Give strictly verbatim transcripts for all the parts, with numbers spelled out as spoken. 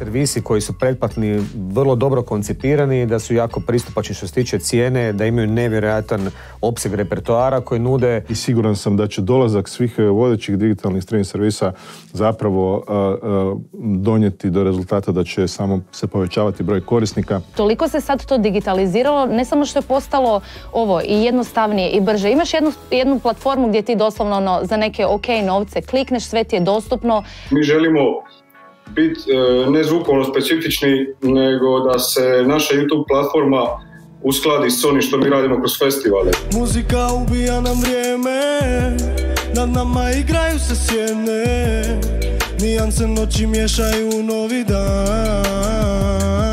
servisi koji su pretplatni vrlo dobro koncipirani, da su jako pristupačni što se tiče cijene, da imaju nevjerojatan opseg repertoara koji nude. I siguran sam da će dolazak svih vodećih digitalnih streaming servisa zapravo uh, uh, donijeti do rezultata da će samo se povećavati broj korisnika. Toliko se sad to digitaliziralo, ne samo što je postalo ovo i jednostavnije i brže. Imaš jednu, jednu platformu gdje ti doslovno ono, za neke ok novce klikneš, sve ti je dostupno. Mi želimo biti e, ne zvukovno specifični, nego da se naša YouTube platforma uskladi s onim što mi radimo kroz festivale. Muzika ubija nam vrijeme, nad nama igraju se sjene, nijance noći miješaju novi dan.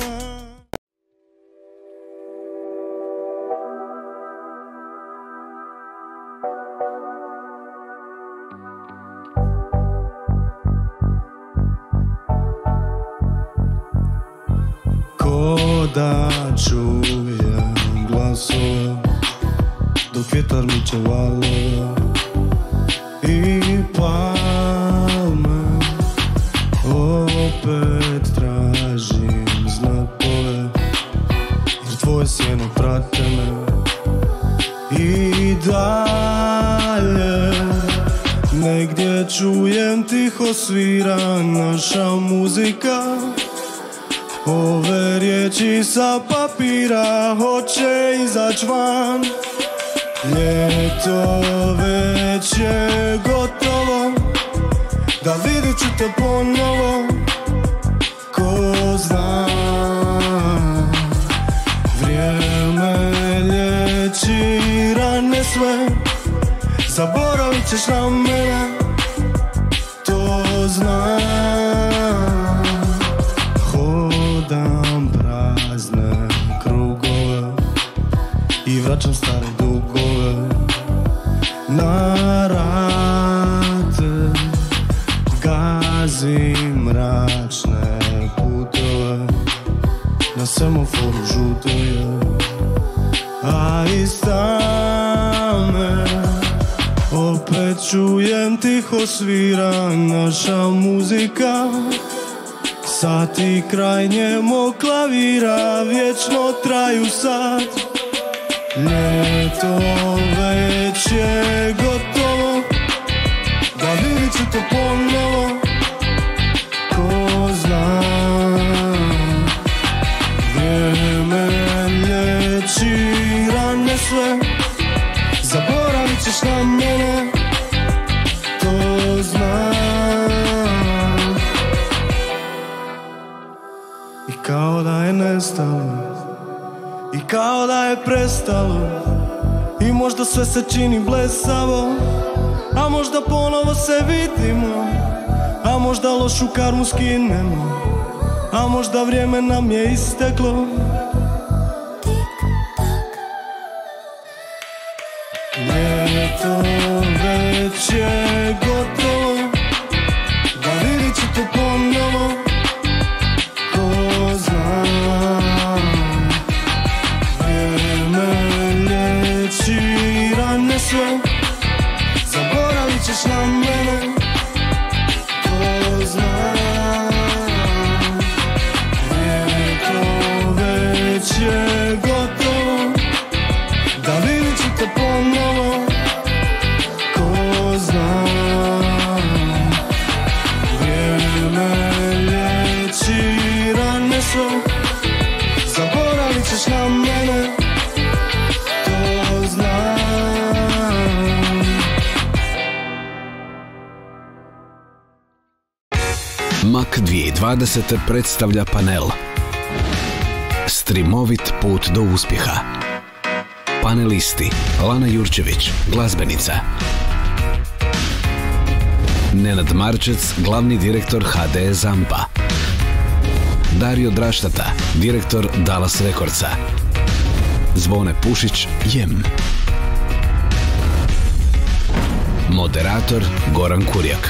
Da čujem glasove dok vjetar miče valove i palme, opet tražim znakove jer tvoje sjene prate me i dalje negdje čujem tiho svira naša muzika. Ove riječi sa papira hoće izać van. Ljeto već je gotovo, da vidit ću te ponovo. Ko zna, vrijeme liječi rane sve, zaboravit ćeš na mene, to znam. Hodam prazne krugove i vraćam stare dugove na rate, gazim mračne putove, na semaforu žuto je, a iz tame opet čujem tiho svira naša muzika. Sati kraj njemog klavira vječno traju sad. Ljeto već je gotovo, da vidit ću te ponovo. Ko zna, vrijeme liječi rane sve, zaboravit ćeš na mene, to znam. I kao da je nestalo, i kao da je prestalo, i možda sve se čini blesavo, a možda ponovo se vidimo, a možda lošu karmu skinemo, a možda vrijeme nam je isteklo. Ljeto već je gotovo, da vidit ću te ponovo. Ko zna, vrijeme liječi rane sve, zaboravit ćeš na mene, ko zna. Ljeto već je gotovo, da vidit ću te ponovo. Ko zna, vrijeme liječi rane sve, zaboravit ćeš na mene, to znam. Mak dvije tisuće dvadesete predstavlja panel Streamovit put do uspjeha. Panelisti: Lana Jurčević, glazbenica; Nenad Marčec, glavni direktor ha de Zampa; Dario Draštata, direktor Dallas Recordsa; Zvone Pušić, Jem; moderator Goran Kurjak.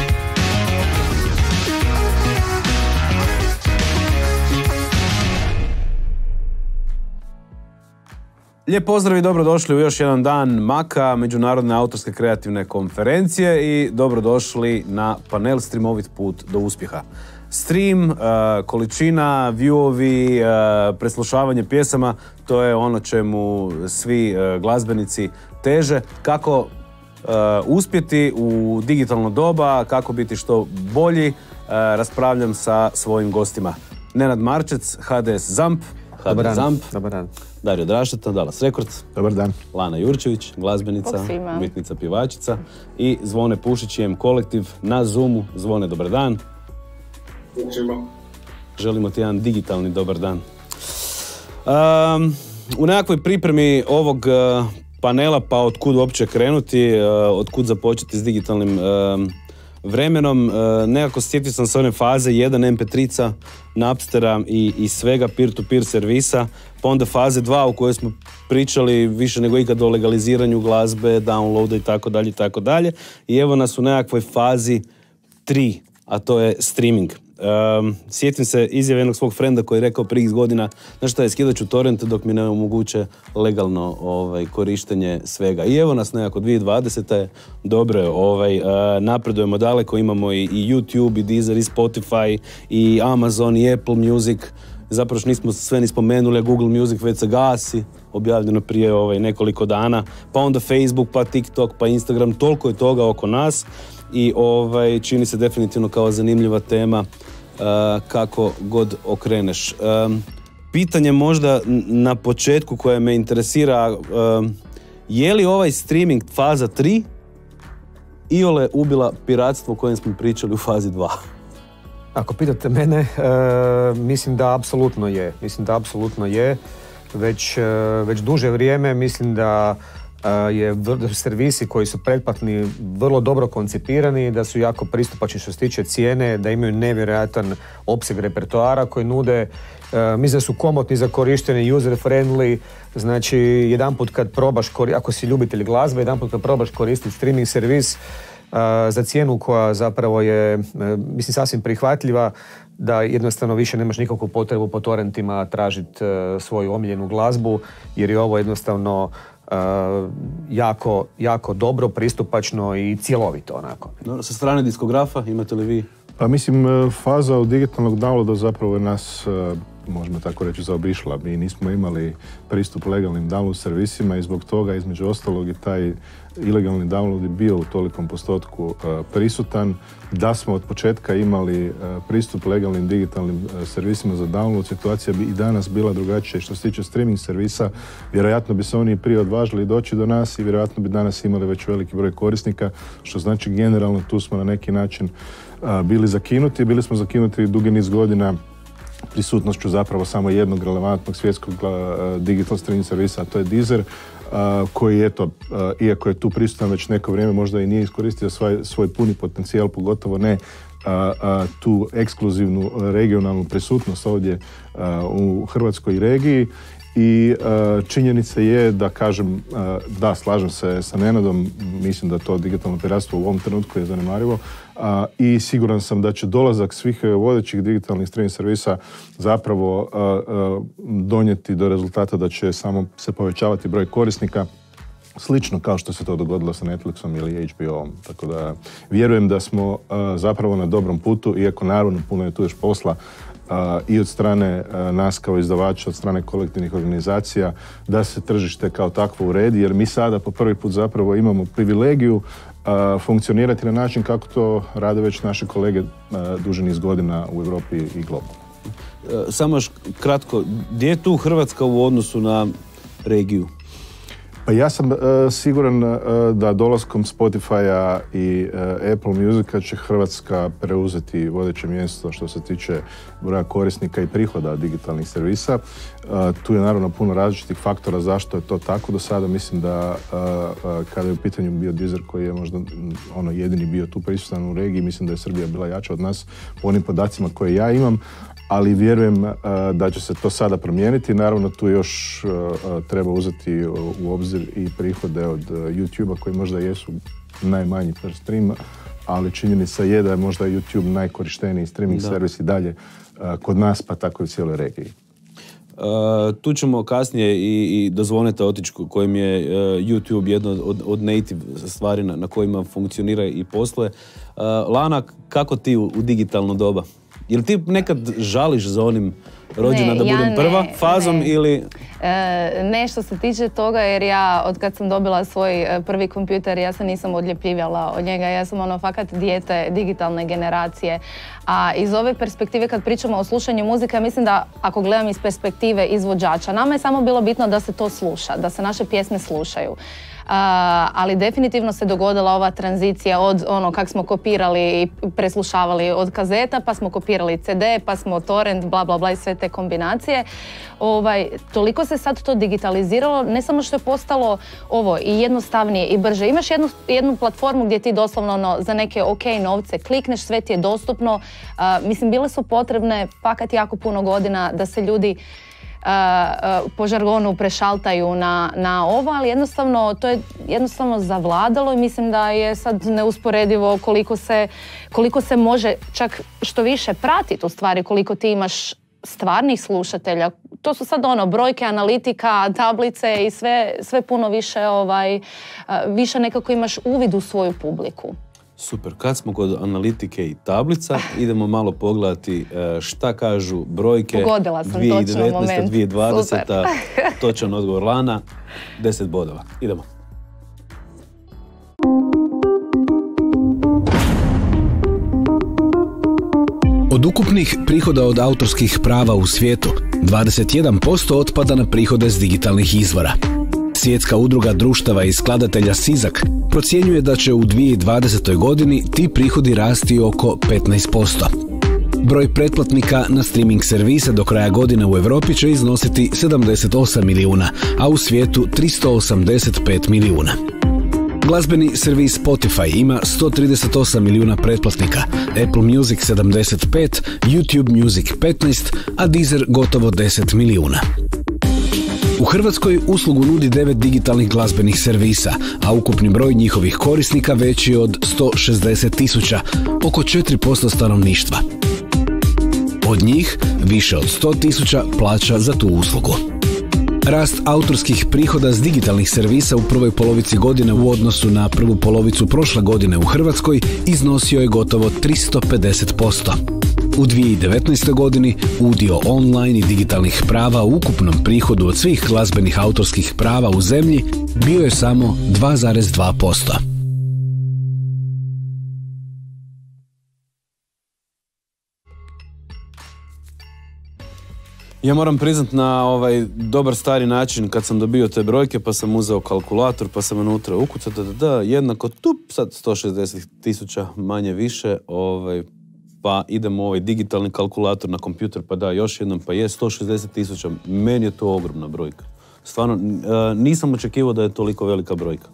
Lijep pozdrav i dobrodošli u još jedan dan Maka, Međunarodne autorske kreativne konferencije, i dobrodošli na panel Streamovit put do uspjeha. stream, uh, količina, viewovi, uh, preslušavanje pjesama, to je ono čemu svi uh, glazbenici teže. Kako uh, uspjeti u digitalno doba, kako biti što bolji, uh, raspravljam sa svojim gostima. Nenad Marčec, H D S ZAMP, H D S ZAMP, Dobar dan. Dario Drašteta, Dallas Records, Dobar dan. Lana Jurčević, glazbenica, Bog svima. umjetnica, pjevačica i Zvone Pušić i M Kolektiv na Zoomu. Zvone, dobar dan. Želimo ti jedan digitalni dobar dan. Um, u nekakvoj pripremi ovog uh, panela, pa od kud uopće krenuti, uh, od kud započeti s digitalnim um, vremenom, uh, nekako sjetio sam se one faze jedan em pe tri-ca, Napstera i, i svega peer-to-peer servisa, pa onda faze dva u kojoj smo pričali više nego ikad o legaliziranju glazbe, downloada i tako dalje i tako dalje. I evo nas u nekakvoj fazi tri, a to je streaming. Um, sjetim se izjave jednog svog frenda koji je rekao prije godina, znaš šta je, skidat ću torrente dok mi ne omoguće legalno ovaj, korištenje svega. I evo nas nekako dvije tisuće dvadeseta je dobro je, ovaj, uh, napredujemo daleko, imamo i, i YouTube, i Deezer, i Spotify, i Amazon, i Apple Music. Zapravo što nismo sve ni spomenuli, a Google Music već se gasi, objavljeno prije ovaj, nekoliko dana, pa onda Facebook, pa TikTok, pa Instagram, toliko je toga oko nas. I ovaj, čini se definitivno kao zanimljiva tema uh, kako god okreneš. Um, pitanje možda na početku koje me interesira, um, je li ovaj streaming faza tri iole ubila piratstvo o kojem smo pričali u fazi dva? Ako pitate mene, e, mislim da apsolutno je. Mislim da apsolutno je. Već, e, već duže vrijeme mislim da je servisi koji su pretplatni vrlo dobro koncipirani, da su jako pristupačni što se tiče cijene, da imaju nevjerojatan opseg repertoara koji nude. E, mislim da su komotni za korištenje, user friendly, znači jedanput kad probaš, ako si ljubitelj glazbe, jedanput kad probaš koristiti streaming servis uh, za cijenu koja zapravo je, uh, mislim, sasvim prihvatljiva, da jednostavno više nemaš nikakvu potrebu po torrentima tražiti uh, svoju omiljenu glazbu, jer je ovo jednostavno Uh, jako, jako dobro, pristupačno i cjelovito onako. No, sa strane diskografa imate li vi? Pa mislim, faza od digitalnog downloada zapravo je nas, možemo tako reći, zaobišla. Mi nismo imali pristup legalnim download servisima i zbog toga, između ostalog, i taj ilegalni download je bio u tolikom postotku uh, prisutan. Da smo od početka imali uh, pristup legalnim digitalnim uh, servisima za download, situacija bi i danas bila drugačija. Što se tiče streaming servisa, vjerojatno bi se oni prije odvažili doći do nas i vjerojatno bi danas imali već veliki broj korisnika, što znači generalno tu smo na neki način uh, bili zakinuti. Bili smo zakinuti dugi niz godina prisutnošću zapravo samo jednog relevantnog svjetskog uh, digital streaming servisa, a to je Deezer, Uh, koji, eto, uh, iako je tu prisutan već neko vrijeme, možda i nije iskoristio svoj, svoj puni potencijal, pogotovo ne uh, uh, tu ekskluzivnu regionalnu prisutnost ovdje uh, u hrvatskoj regiji. I uh, činjenica je da kažem, uh, da, slažem se sa Nenadom, mislim da to digitalno piratstvo u ovom trenutku je zanemarivo uh, i siguran sam da će dolazak svih vodećih digitalnih streaming servisa zapravo uh, uh, donijeti do rezultata da će samo se povećavati broj korisnika, slično kao što se to dogodilo sa Netflixom ili H B O-om. Tako da vjerujem da smo uh, zapravo na dobrom putu, iako naravno puno je tu još posla, Uh, i od strane uh, nas kao izdavača, od strane kolektivnih organizacija, da se tržište kao takvo uredi, jer mi sada po prvi put zapravo imamo privilegiju uh, funkcionirati na način kako to rade već naše kolege uh, duži niz godina u Europi i globalno. Uh, samo još kratko, gdje je tu Hrvatska u odnosu na regiju? Pa ja sam uh, siguran uh, da dolaskom Spotify-a i uh, Apple Musica će Hrvatska preuzeti vodeće mjesto što se tiče broja korisnika i prihoda digitalnih servisa. Uh, tu je naravno puno različitih faktora zašto je to tako. Do sada mislim da uh, uh, kada je u pitanju bio Deezer koji je možda ono jedini bio tu prisutan u regiji, mislim da je Srbija bila jača od nas po onim podacima koje ja imam. Ali vjerujem uh, da će se to sada promijeniti. Naravno, tu još uh, treba uzeti u obzir i prihode od uh, YouTube-a koji možda jesu najmanji per stream, ali činjenica je da je možda YouTube najkorišteniji streaming da. servis i dalje uh, kod nas, pa tako i u cijeloj regiji. Uh, tu ćemo kasnije i, i do Zvoneta otići kojim je uh, YouTube jedno od, od native stvari na, na kojima funkcionira i posluje. Uh, Lana, kako ti u, u digitalno doba? Jel ti nekad žališ za onim rođena Ne, da ja budem ne, prva fazom ne. ili... E, ne što se tiče toga, jer ja od kad sam dobila svoj e, prvi kompjuter, ja se nisam odljepljivala od njega, ja sam ono fakat dijete digitalne generacije. A iz ove perspektive kad pričamo o slušanju muzike, ja mislim da ako gledam iz perspektive izvođača, nama je samo bilo bitno da se to sluša, da se naše pjesme slušaju. Uh, ali definitivno se dogodila ova tranzicija od ono kak smo kopirali i preslušavali od kazeta, pa smo kopirali ce de, pa smo torrent, bla bla bla i sve te kombinacije. Ovaj, toliko se sad to digitaliziralo, ne samo što je postalo ovo i jednostavnije i brže. Imaš jednu, jednu platformu gdje ti doslovno ono, za neke ok novce klikneš, sve ti je dostupno. Uh, mislim, bile su potrebne fakat jako puno godina da se ljudi Uh, uh, po žargonu prešaltaju na, na ovo, ali jednostavno to je jednostavno zavladalo i mislim da je sad neusporedivo koliko se, koliko se može čak što više pratiti u stvari, koliko ti imaš stvarnih slušatelja. To su sad ono brojke, analitika, tablice i sve, sve puno više, ovaj, uh, više nekako imaš uvid u svoju publiku. Super, kad smo kod analitike i tablica, idemo malo pogledati šta kažu brojke. Pogodila sam dvije tisuće devetnaeste, točno moment. dvije tisuće dvadeseta. Točan odgovor Lana, deset bodova. Idemo. Od ukupnih prihoda od autorskih prava u svijetu, dvadeset jedan posto otpada na prihode s digitalnih izvora. Svjetska udruga društava i skladatelja Sizak procjenjuje da će u dvije tisuće dvadesetoj godini ti prihodi rasti oko petnaest posto. Broj pretplatnika na streaming servise do kraja godine u Europi će iznositi sedamdeset osam milijuna, a u svijetu tristo osamdeset pet milijuna. Glazbeni servis Spotify ima sto trideset osam milijuna pretplatnika, Apple Music sedamdeset pet, YouTube Music petnaest, a Deezer gotovo deset milijuna. U Hrvatskoj uslugu nudi devet digitalnih glazbenih servisa, a ukupni broj njihovih korisnika veći je od sto šezdeset tisuća, oko četiri posto stanovništva. Od njih više od sto tisuća plaća za tu uslugu. Rast autorskih prihoda s digitalnih servisa u prvoj polovici godine u odnosu na prvu polovicu prošle godine u Hrvatskoj iznosio je gotovo tristo pedeset posto. U dvije tisuće devetnaestoj godini udio online i digitalnih prava u ukupnom prihodu od svih glazbenih autorskih prava u zemlji bio je samo dva zarez dva posto. Ja moram priznat na ovaj dobar stari način kad sam dobio te brojke, pa sam uzeo kalkulator, pa sam unutra ukucao da, da, jednako tup, sad sto šezdeset tisuća manje više, ovaj, pa idemo u ovaj digitalni kalkulator na kompjuter, pa da, još jednom, pa je sto šezdeset tisuća, meni je to ogromna brojka. Stvarno, nisam očekivao da je toliko velika brojka.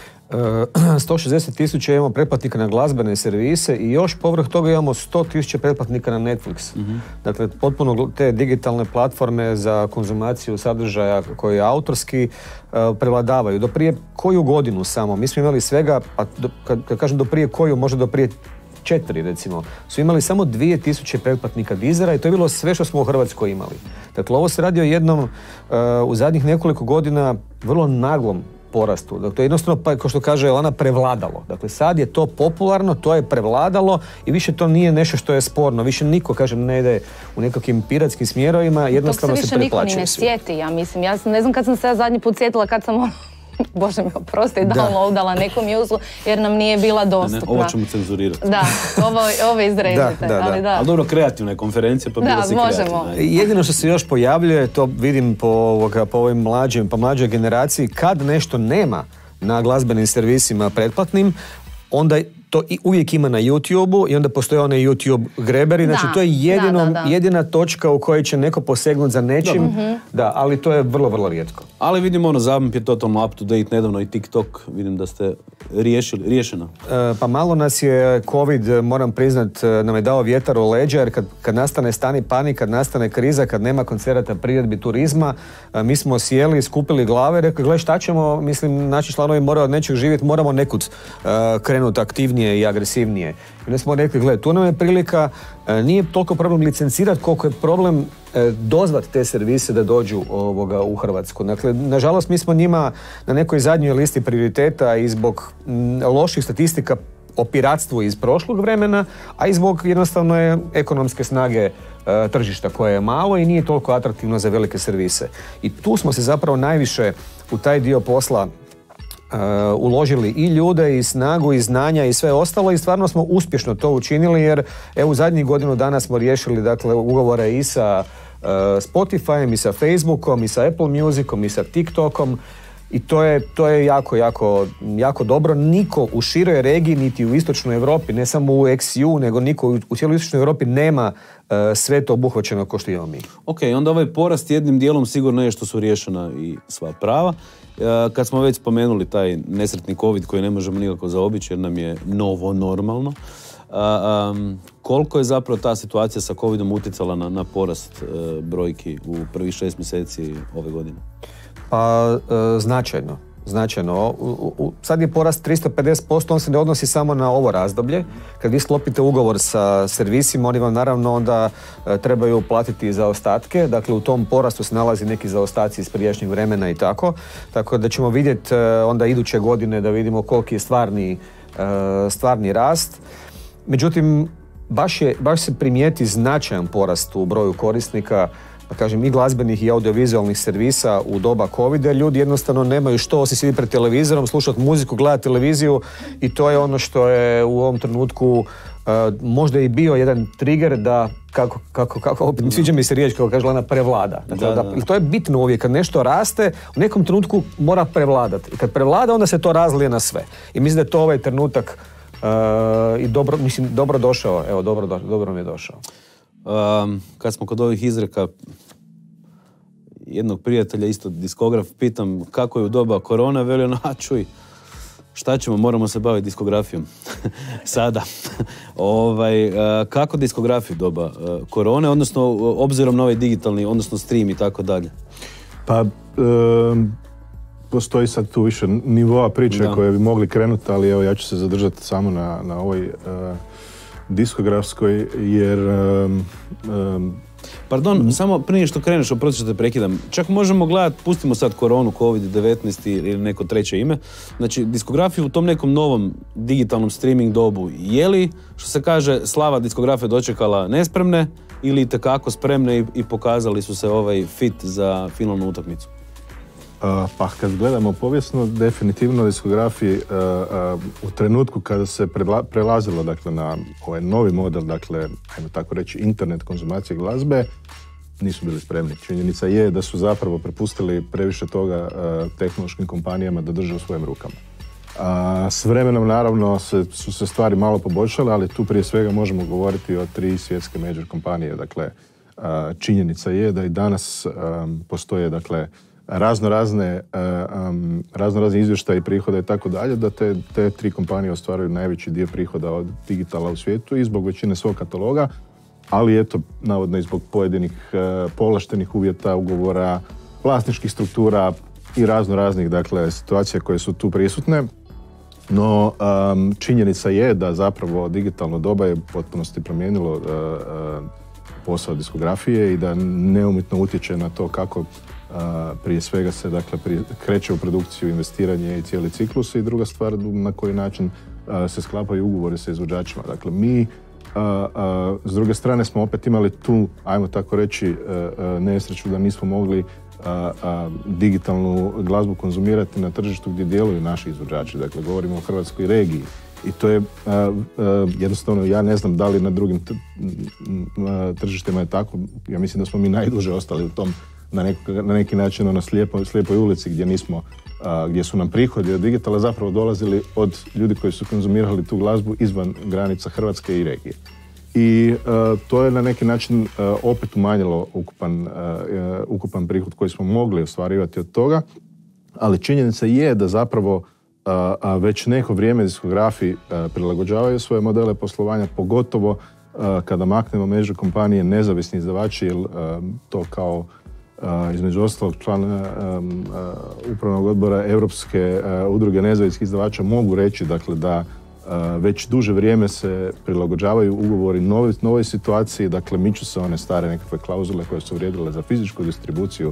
sto šezdeset tisuća imamo pretplatnika na glazbene servise i još povrh toga imamo sto tisuća pretplatnika na Netflix. Mm-hmm. Dakle, potpuno te digitalne platforme za konzumaciju sadržaja koji je autorski uh, prevladavaju. Do prije koju godinu samo, mi smo imali svega, pa do, kad, kad kažem do prije koju, možda do prije četiri recimo, su imali samo dvije tisuće pretplatnika Deezera i to je bilo sve što smo u Hrvatskoj imali. Dakle, ovo se radi o jednom uh, u zadnjih nekoliko godina vrlo naglom porastu. Dakle, to je jednostavno, pa, kao što kaže Lana, prevladalo. Dakle, sad je to popularno, to je prevladalo i više to nije nešto što je sporno. Više niko, kažem, ne ide u nekakvim piratskim smjerovima, jednostavno se preplaćaju. Tog se više niko ni ne sjeti, ja mislim. Ja ne znam kad sam se ja zadnji put sjetila, kad sam ono, Bože mi oprosti, downloadala neku mjuzu jer nam nije bila dostupna. Ne, ne, ovo ćemo cenzurirati. Da, ovo, ovo izrezite. Da, da, da. Ali da. Ali dobro, kreativne konferencije, pa bila si kreativna. Jedino što se još pojavljuje, to vidim po, ovoga, po ovim mlađim, po mlađoj generaciji, kad nešto nema na glazbenim servisima pretplatnim, onda to i uvijek ima na YouTube-u i onda postoje one YouTube greberi, znači da, to je jedino, da, da, da. jedina točka u kojoj će neko posegnuti za nečim, mm-hmm. da, ali to je vrlo, vrlo rijetko. Ali vidimo ono, Zabamp je totalno up to date, nedavno i TikTok, vidim da ste riješili, riješeno. E, pa malo nas je COVID, moram priznat, nam je dao vjetar u leđa, jer kad, kad nastane stani panik, kad nastane kriza, kad nema koncerata, priredbi, turizma, e, mi smo sjeli, skupili glave, rekli, gle, šta ćemo, mislim, naši članovi moraju od nečeg živjeti, moramo nekud e, krenuti aktivnije i agresivnije. I onda smo rekli, gle, tu nam je prilika, e, nije toliko problem licencirati koliko je problem e, dozvati te servise da dođu ovoga, u Hrvatsku. Dakle, nažalost, mi smo njima na nekoj zadnjoj listi prioriteta i zbog m, loših statistika o piratstvu iz prošlog vremena, a i zbog jednostavno je ekonomske snage e, tržišta koje je malo i nije toliko atraktivno za velike servise. I tu smo se zapravo najviše u taj dio posla Uh, uložili i ljude, i snagu, i znanja, i sve ostalo, i stvarno smo uspješno to učinili, jer evo u zadnjih godinu dana smo riješili dakle ugovore i sa uh, Spotifyem, i sa Facebookom, i sa Apple Musicom, i sa TikTokom, i to je, to je jako, jako, jako dobro. Niko u široj regiji, niti u istočnoj Europi, ne samo u X U, nego niko u, u cijeloj istočnoj Europi nema uh, sve to obuhvaćeno kao što imamo mi. Ok, onda ovaj porast jednim dijelom sigurno je što su riješena i sva prava. Kad smo već spomenuli taj nesretni COVID koji ne možemo nikako zaobići jer nam je novo normalno, a, um, koliko je zapravo ta situacija sa COVIDom utjecala na, na porast uh, brojki u prvih šest mjeseci ove godine? Pa uh, značajno. Značajno. U, u, sad je porast tristo pedeset posto, on se ne odnosi samo na ovo razdoblje. Kad vi sklopite ugovor sa servisima, oni vam naravno onda e, trebaju platiti zaostatke. Dakle, u tom porastu se nalazi neki zaostaci iz prijašnjeg vremena i tako. Tako da ćemo vidjeti e, onda iduće godine da vidimo koliki je stvarni, e, stvarni rast. Međutim, baš, je, baš se primijeti značajan porast u broju korisnika, pa kažem, i glazbenih i audiovizualnih servisa u doba covida. Ljudi jednostavno nemaju što osim sjediti pred televizorom, slušati muziku, gledati televiziju, i to je ono što je u ovom trenutku uh, možda i bio jedan trigger da, kako, kako, kako opet sviđa mi se riječ kako kaže Lana, prevlada. Dakle, da, da. Da, to je bitno uvijek, kad nešto raste, u nekom trenutku mora prevladati. I kad prevlada, onda se to razlije na sve. I mislim da je to ovaj trenutak uh, i dobro, mislim, dobro došao. Evo, dobro, do, dobro mi je došao. Um, kad smo kod ovih izreka, jednog prijatelja, isto diskograf, pitam kako je u doba korona, veli ono, a čuj, šta ćemo, moramo se baviti diskografijom sada. ovaj, uh, kako diskografiju doba uh, korone, odnosno obzirom na ovaj digitalni, odnosno stream i tako dalje? Pa, um, postoji sad tu više nivoa priče da. koje bi mogli krenuti, ali evo ja ću se zadržati samo na, na ovoj uh, diskografskoj, jer um, um, Pardon, m- samo prije što kreneš, oprosti što te prekidam, čak možemo gledati, pustimo sad koronu, kovid devetnaest ili neko treće ime, znači diskografiju u tom nekom novom digitalnom streaming dobu, je li, što se kaže, slava diskografije dočekala nespremne ili itekako spremne i, i pokazali su se ovaj fit za finalnu utakmicu? Uh, pa kad gledamo povijesno, definitivno diskografiji uh, uh, u trenutku kada se predla- prelazilo dakle, na ovaj novi model, dakle, ajmo tako reći, internet konzumacije glazbe, nisu bili spremni. Činjenica je da su zapravo prepustili previše toga uh, tehnološkim kompanijama da drže u svojim rukama. Uh, s vremenom naravno se, su se stvari malo poboljšale, ali tu prije svega možemo govoriti o tri svjetske major kompanije. Dakle, uh, činjenica je da i danas um, postoje, dakle, razno razne um, razno razne izvještaje i prihoda i tako dalje, da te, te tri kompanije ostvaruju najveći dio prihoda od digitala u svijetu i zbog većine svog kataloga, ali eto, navodno i zbog pojedinih uh, povlaštenih uvjeta, ugovora, vlasničkih struktura i razno raznih, dakle, situacija koje su tu prisutne. No, um, činjenica je da zapravo digitalno doba je u potpunosti promijenilo uh, uh, posao diskografije i da neumitno utječe na to kako Uh, prije svega se dakle, prije, kreće u produkciju, investiranje i cijeli ciklus, i druga stvar na koji način uh, se sklapaju ugovori sa izvođačima. Dakle, mi uh, uh, s druge strane smo opet imali tu, ajmo tako reći, uh, uh, nesreću da nismo mogli uh, uh, digitalnu glazbu konzumirati na tržištu gdje djeluju naši izvođači. Dakle, govorimo o hrvatskoj regiji. I to je uh, uh, jednostavno, ja ne znam da li na drugim t- tržištima je tako. Ja mislim da smo mi najduže ostali u tom Na, neko, na neki način na slijepo, slijepoj ulici gdje nismo, a, gdje su nam prihodi od digitala zapravo dolazili od ljudi koji su konzumirali tu glazbu izvan granica Hrvatske i regije. I a, to je na neki način a, opet umanjilo ukupan, a, ukupan prihod koji smo mogli ostvarivati od toga, ali činjenica je da zapravo a, a već neko vrijeme diskografi a, prilagođavaju svoje modele poslovanja, pogotovo a, kada maknemo među kompanije nezavisni izdavači, jer a, to kao Uh, između ostalog člana um, uh, upravnog odbora Europske uh, udruge nezavisnih izdavača mogu reći, dakle, da uh, već duže vrijeme se prilagođavaju ugovori novoj, novoj situaciji, dakle miču se one stare nekakve klauzule koje su vrijedile za fizičku distribuciju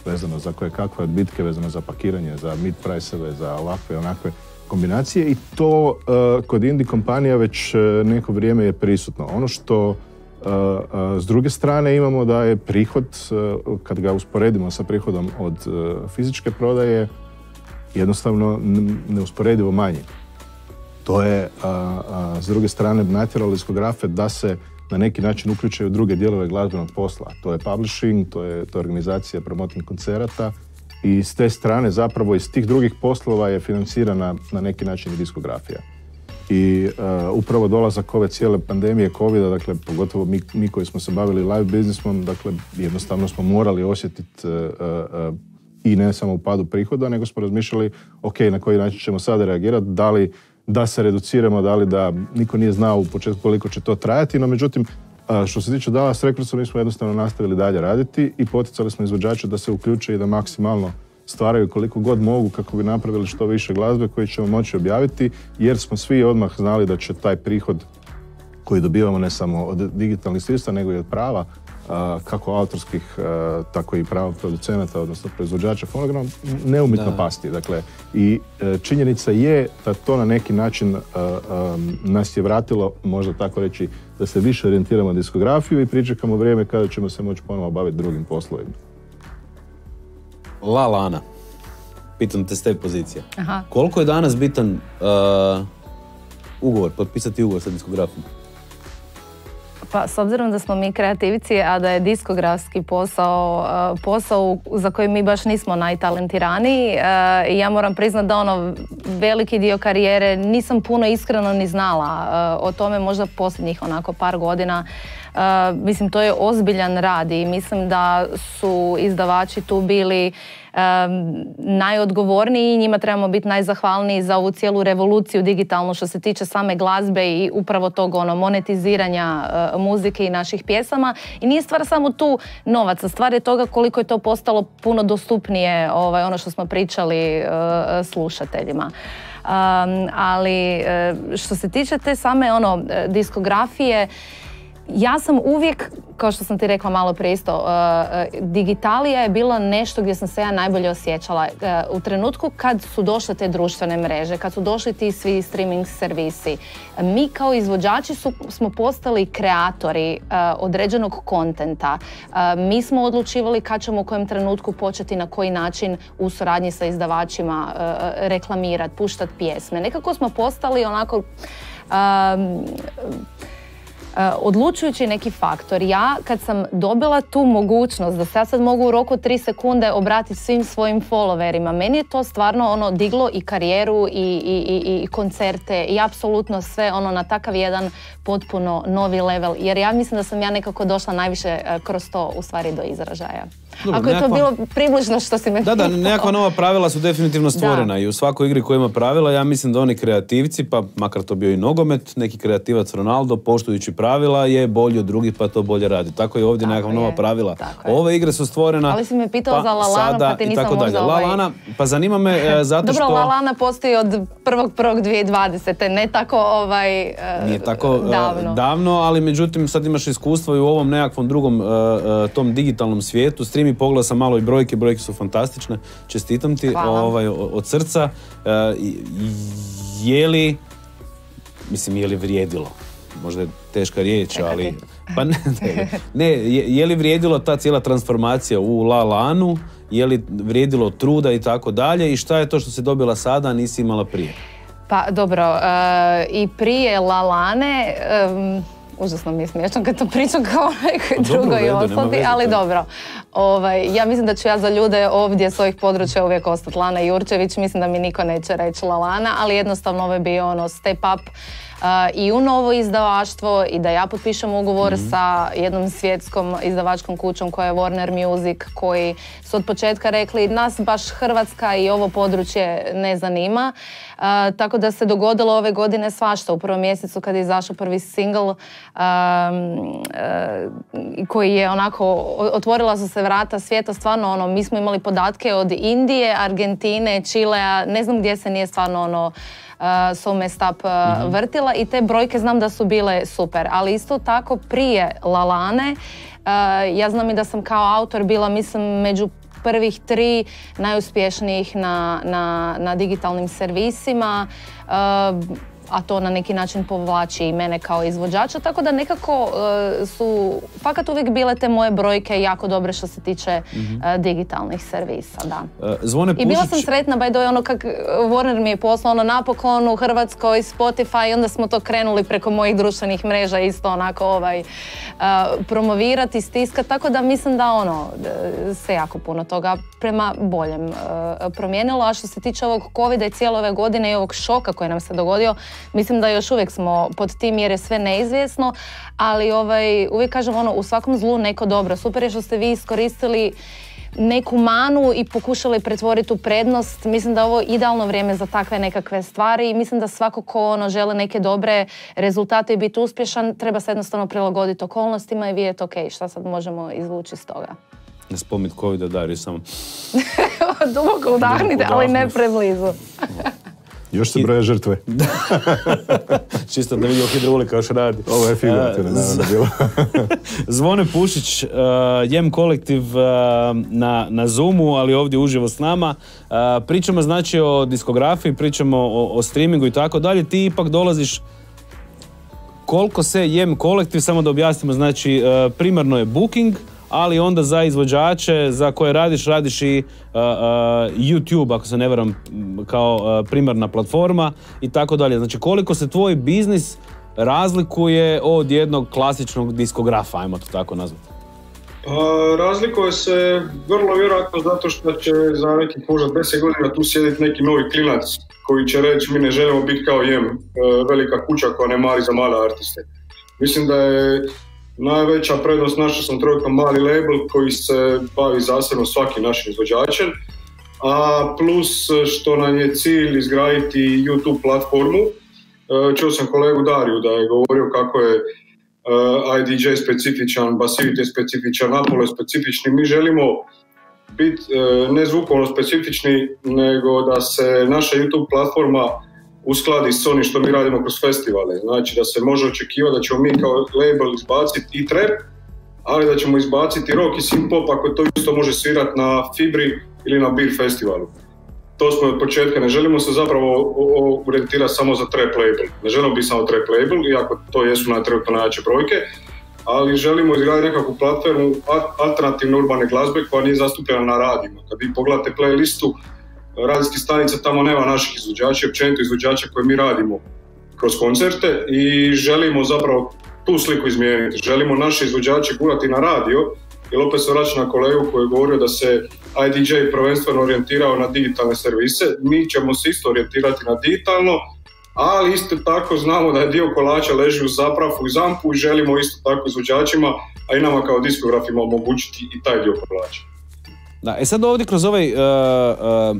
vezano za koje kakve odbitke, vezano za pakiranje, za mid-price-eve, za ovakve i onakve kombinacije i to uh, kod indie kompanija već uh, neko vrijeme je prisutno. Ono što uh, uh, s druge strane imamo da je prihod, uh, kad ga usporedimo sa prihodom od uh, fizičke prodaje, jednostavno neusporedivo manji. To je uh, uh, s druge strane natjeralo diskografe da se na neki način uključuju u druge dijelove glazbenog posla. To je publishing, to je, to je organizacija promotnih koncerata i s te strane zapravo iz tih drugih poslova je financirana na neki način i diskografija. I uh, upravo dolazak ove cijele pandemije covida, dakle pogotovo mi, mi koji smo se bavili live biznisom, dakle jednostavno smo morali osjetiti uh, uh, i ne samo u padu prihoda, nego smo razmišljali ok, na koji način ćemo sada reagirati, da li da se reduciramo, da li da niko nije znao u početku koliko će to trajati, no međutim što se tiče Dallas Recordsa mi smo jednostavno nastavili dalje raditi i poticali smo izvođače da se uključe i da maksimalno stvaraju koliko god mogu kako bi napravili što više glazbe koje ćemo moći objaviti, jer smo svi odmah znali da će taj prihod koji dobivamo ne samo od digitalnih sredstva nego i od prava, kako autorskih, tako i prava producenata, odnosno proizvođača fonograma, neumitno da. pasti. Dakle, i činjenica je da to na neki način nas je vratilo, možda tako reći, da se više orijentiramo na diskografiju i pričekamo vrijeme kada ćemo se moći ponovo baviti drugim poslovima. La Lana, pitam te s te pozicije. Aha. Koliko je danas bitan uh, ugovor, potpisati ugovor sa diskografom? Pa, s obzirom da smo mi kreativci, a da je diskografski posao, posao za koji mi baš nismo najtalentiraniji, ja moram priznati da ono, veliki dio karijere nisam puno iskreno ni znala o tome, možda posljednjih onako par godina. Uh, mislim, to je ozbiljan rad i mislim da su izdavači tu bili um, najodgovorniji i njima trebamo biti najzahvalniji za ovu cijelu revoluciju digitalnu što se tiče same glazbe i upravo tog ono, monetiziranja uh, muzike i naših pjesama. I nije stvar samo tu novaca, stvar je toga koliko je to postalo puno dostupnije, ovaj, ono što smo pričali uh, slušateljima. Um, ali uh, što se tiče te same ono, diskografije, ja sam uvijek, kao što sam ti rekla malo prije isto, uh, digitalija je bila nešto gdje sam se ja najbolje osjećala. Uh, u trenutku kad su došle te društvene mreže, kad su došli ti svi streaming servisi, mi kao izvođači su, smo postali kreatori uh, određenog kontenta. Uh, mi smo odlučivali kad ćemo u kojem trenutku početi, na koji način u suradnji sa izdavačima uh, reklamirati, puštati pjesme. Nekako smo postali onako... Uh, Uh, odlučujući neki faktor. Ja kad sam dobila tu mogućnost da se ja sad mogu u roku tri sekunde obratiti svim svojim followerima, meni je to stvarno ono diglo i karijeru i, i, i, i koncerte i apsolutno sve ono na takav jedan potpuno novi level, jer ja mislim da sam ja nekako došla najviše uh, kroz to u stvari do izražaja. Dobro, ako je nekakva... to bilo približno što si me Da, da, nekakva nova pravila su definitivno stvorena da. I u svakoj igri koja ima pravila, ja mislim da oni kreativci, pa makar to bio i nogomet, neki kreativac Ronaldo, poštujući pravila je bolji od drugih pa to bolje radi. Tako je ovdje nekakva nova pravila. Ove igre su stvorena. Ali si me pitao pa, za La Lanu, pa ti nisam možda ovaj... La Lana, pa zanima me e, zato što... Dobro, La Lana postoji od prvog prvog dvije tisuće dvadesete. Ne tako ovaj... E, Nije tako davno. E, davno, ali međutim sad imaš iskustvo i u ovom nekakvom drugom e, tom digitalnom svijetu. Stream i pogledao sam malo i brojke, brojke su fantastične. Čestitam ti ovaj, od srca. E, je li, mislim, je li vrijedilo? Možda je teška riječ, ali... Pa ne, ne, ne je, je li vrijedilo ta cijela transformacija u La Lanu? Je li vrijedilo truda i tako dalje? I šta je to što si dobila sada, a nisi imala prije? Pa dobro, uh, i prije La Lane... Um, užasno mi je smiješno kad to pričam kao nekoj drugoj osobi, ali dobro. Ovaj, ja mislim da ću ja za ljude ovdje s ovih područja uvijek ostati Lana Jurčević, mislim da mi niko neće reći La Lana, ali jednostavno ovo je bio ono step up uh, i u novo izdavaštvo i da ja potpišem ugovor mm-hmm. sa jednom svjetskom izdavačkom kućom koja je Warner Music, koji su od početka rekli nas baš Hrvatska i ovo područje ne zanima. Uh, tako da se dogodilo ove godine svašta. U prvom mjesecu kad je izašao prvi single um, uh, koji je onako, otvorila su se vrata svijeta, stvarno ono, mi smo imali podatke od Indije, Argentine, Čilea, ne znam gdje se nije stvarno ono Uh, So Messed Up uh, mm-hmm. vrtila i te brojke znam da su bile super, ali isto tako prije La Lane uh, ja znam i da sam kao autor bila mislim među prvih tri najuspješnijih na, na, na digitalnim servisima. Uh, a to na neki način povlači i mene kao izvođača, tako da nekako uh, su fakat uvijek bile te moje brojke jako dobre što se tiče mm-hmm. uh, digitalnih servisa, da. Uh, Zvone Pušić... I bila sam sretna, by the way, ono kak Warner mi je poslao, ono napokon u Hrvatskoj, Spotify, i onda smo to krenuli preko mojih društvenih mreža isto onako ovaj, uh, promovirati, stiskati, tako da mislim da ono, se jako puno toga prema boljem uh, promijenilo, a što se tiče ovog covida i cijele ove godine i ovog šoka koji nam se dogodio, mislim da još uvijek smo pod tim jer je sve neizvjesno, ali ovaj, uvijek kažem ono, u svakom zlu neko dobro. Super je što ste vi iskoristili neku manu i pokušali pretvoriti u prednost. Mislim da je ovo idealno vrijeme za takve nekakve stvari i mislim da svako ko ono, žele neke dobre rezultate i biti uspješan, treba se jednostavno prilagoditi okolnostima i vidjeti ok, šta sad možemo izvući iz toga. Ne spominj covida, Dario, samo... Duboko udahnite, ali ne preblizu. Još se broje žrtve. Čisto da vidimo hidraulika još radi. Ovo je figurativno, naravno bilo. Zvone Pušić, uh, Jem kolektiv uh, na, na Zoomu, ali ovdje uživo s nama. Uh, pričamo znači o diskografiji, pričamo o, o streamingu i tako dalje. Ti ipak dolaziš, koliko se Jem kolektiv, samo da objasnimo, znači uh, primarno je booking, ali onda za izvođače za koje radiš, radiš i uh, uh, YouTube, ako se ne varam, kao uh, primarna platforma i tako dalje. Znači koliko se tvoj biznis razlikuje od jednog klasičnog diskografa, ajmo to tako nazvati? A, razlikuje se vrlo vjerojatno zato što će za nekih možda deset godina tu sjediti neki novi klinac koji će reći mi ne želimo biti kao Jem, velika kuća koja ne mari za male artiste. Mislim da je najveća prednost naša sam trojka mali label koji se bavi zasebno svakim našim izvođačem, a plus što nam je cilj izgraditi YouTube platformu. Čuo sam kolegu Dariju da je govorio kako je I D J specifičan, Basivity je specifičan, Apollo je specifični. Mi želimo biti ne zvukovno specifični, nego da se naša YouTube platforma uskladi s onim što mi radimo kroz festivale. Znači da se može očekivati da ćemo mi kao label izbaciti i trap, ali da ćemo izbaciti rock i synth-pop ako to isto može svirati na Fibri ili na Beer festivalu. To smo od početka, ne želimo se zapravo orijentirati samo za trap label. Ne želimo biti samo trap label, iako to jesu najtrenutno najjače brojke, ali želimo izgraditi nekakvu platformu alternativne urbane glazbe koja nije zastupljena na radijima. Kad vi pogledate playlistu radijskih stanica, tamo nema naših izvođača, općenito izvođača koje mi radimo kroz koncerte i želimo zapravo tu sliku izmijeniti. Želimo naše izvođače gurati na radio, jer opet se vraća na kolegu koji je govorio da se I D J prvenstveno orijentirao na digitalne servise. Mi ćemo se isto orijentirati na digitalno, ali isto tako znamo da je dio kolača leži u zaprafu i zampu i želimo isto tako izvođačima, a i nama kao diskografima omogućiti i taj dio kolača. Da, e sad ovdje kroz ovaj uh, uh,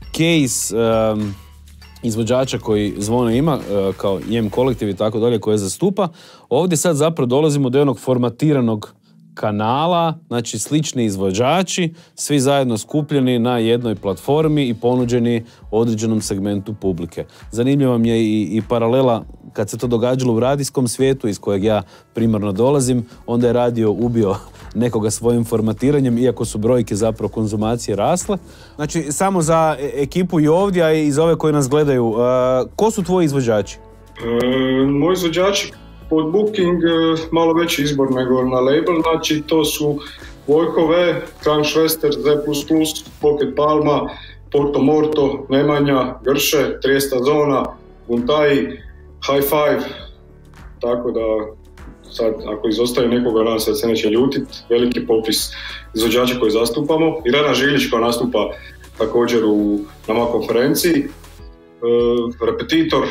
case um, izvođača koji Zvone ima, uh, kao Jem kolektiv i tako dalje, koje zastupa, ovdje sad zapravo dolazimo do jednog formatiranog kanala, znači slični izvođači, svi zajedno skupljeni na jednoj platformi i ponuđeni određenom segmentu publike. Zanimljiva mi je i, i paralela kad se to događalo u radijskom svijetu iz kojeg ja primarno dolazim, onda je radio ubio nekoga svojim formatiranjem, iako su brojke zapravo konzumacije rasle. Znači, samo za ekipu i ovdje, a i za ove koji nas gledaju, uh, ko su tvoji izvođači? E, moji izvođači pod booking malo veći izbor nego na label, znači to su Vojko V, Kran Švester, Z plus plus, Pocket Palma, Porto Morto, Nemanja, Grše, Trijesta Zona, Buntaji, High Five, tako da sad ako izostaje nekoga nam se neće ljutit, veliki popis izvođača koji zastupamo. Irena Žilić koja nastupa također u nama konferenciji, e, Repetitor.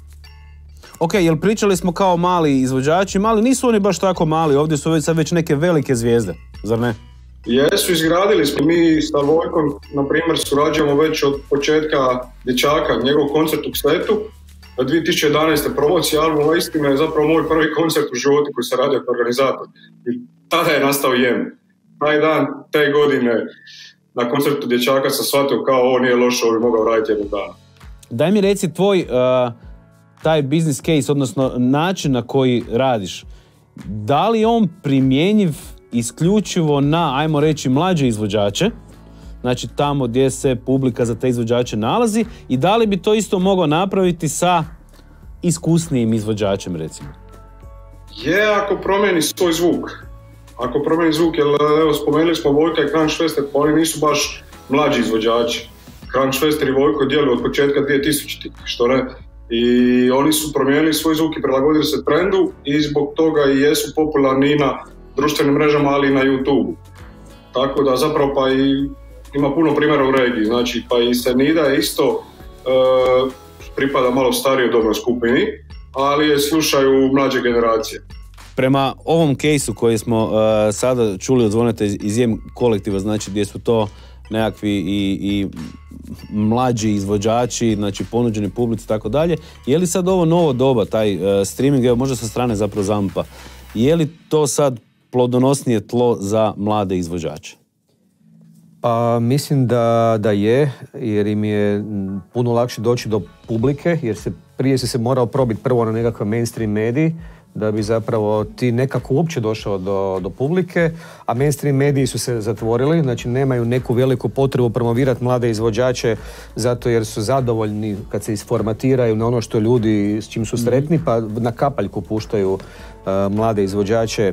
Ok, jel pričali smo kao mali izvođači, mali nisu oni baš tako mali, ovdje su već sad već neke velike zvijezde, zar ne? Jesu, izgradili smo. Mi sa Vojkom, na primjer, surađujemo već od početka Dječaka, njegov koncert u Ksetu, dvije tisuće jedanaeste promocija albuma Istina je zapravo moj prvi koncert u životu koji sam radio kao organizator. I tada je nastao Jem. Taj dan, te godine, na koncertu Dječaka sam shvatio kao ovo nije loše, ovo bi mogao raditi jednog dana. Daj mi reci tvoj... Uh... taj business case, odnosno način na koji radiš, da li je on primjenjiv isključivo na, ajmo reći, mlađe izvođače, znači tamo gdje se publika za te izvođače nalazi, i da li bi to isto mogao napraviti sa iskusnijim izvođačem, recimo? Je, ako promijeni svoj zvuk. Ako promijeni zvuk, jer evo, spomenuli smo Vojka i Krank-Švester, pa oni nisu baš mlađi izvođači. Krank-Švester i Vojko djeluju od početka dvije tisućitih, što ne? I oni su promijenili svoj zvuk i prilagodili se trendu i zbog toga i jesu popularni na društvenim mrežama, ali i na YouTube. Tako da zapravo pa i ima puno primjera u regiji, znači pa i Senida je isto e, pripada malo starijoj dobnoj skupini, ali je slušaju mlađe generacije. Prema ovom kejsu koji smo uh, sada čuli od zvoneta iz, iz Jem kolektiva, znači gdje su to nekakvi i, i mlađi izvođači, znači ponuđeni publici i tako dalje, je li sad ovo novo doba, taj uh, streaming, evo možda sa strane zapravo Zampa, je li to sad plodonosnije tlo za mlade izvođače? Pa mislim da, da je, jer im je puno lakše doći do publike, jer se prije si se morao probiti prvo na nekakav mainstream medij, da bi zapravo ti nekako uopće došao do, do publike, a mainstream mediji su se zatvorili, znači nemaju neku veliku potrebu promovirati mlade izvođače zato jer su zadovoljni kad se isformatiraju na ono što ljudi s čim su sretni, pa na kapaljku puštaju uh, mlade izvođače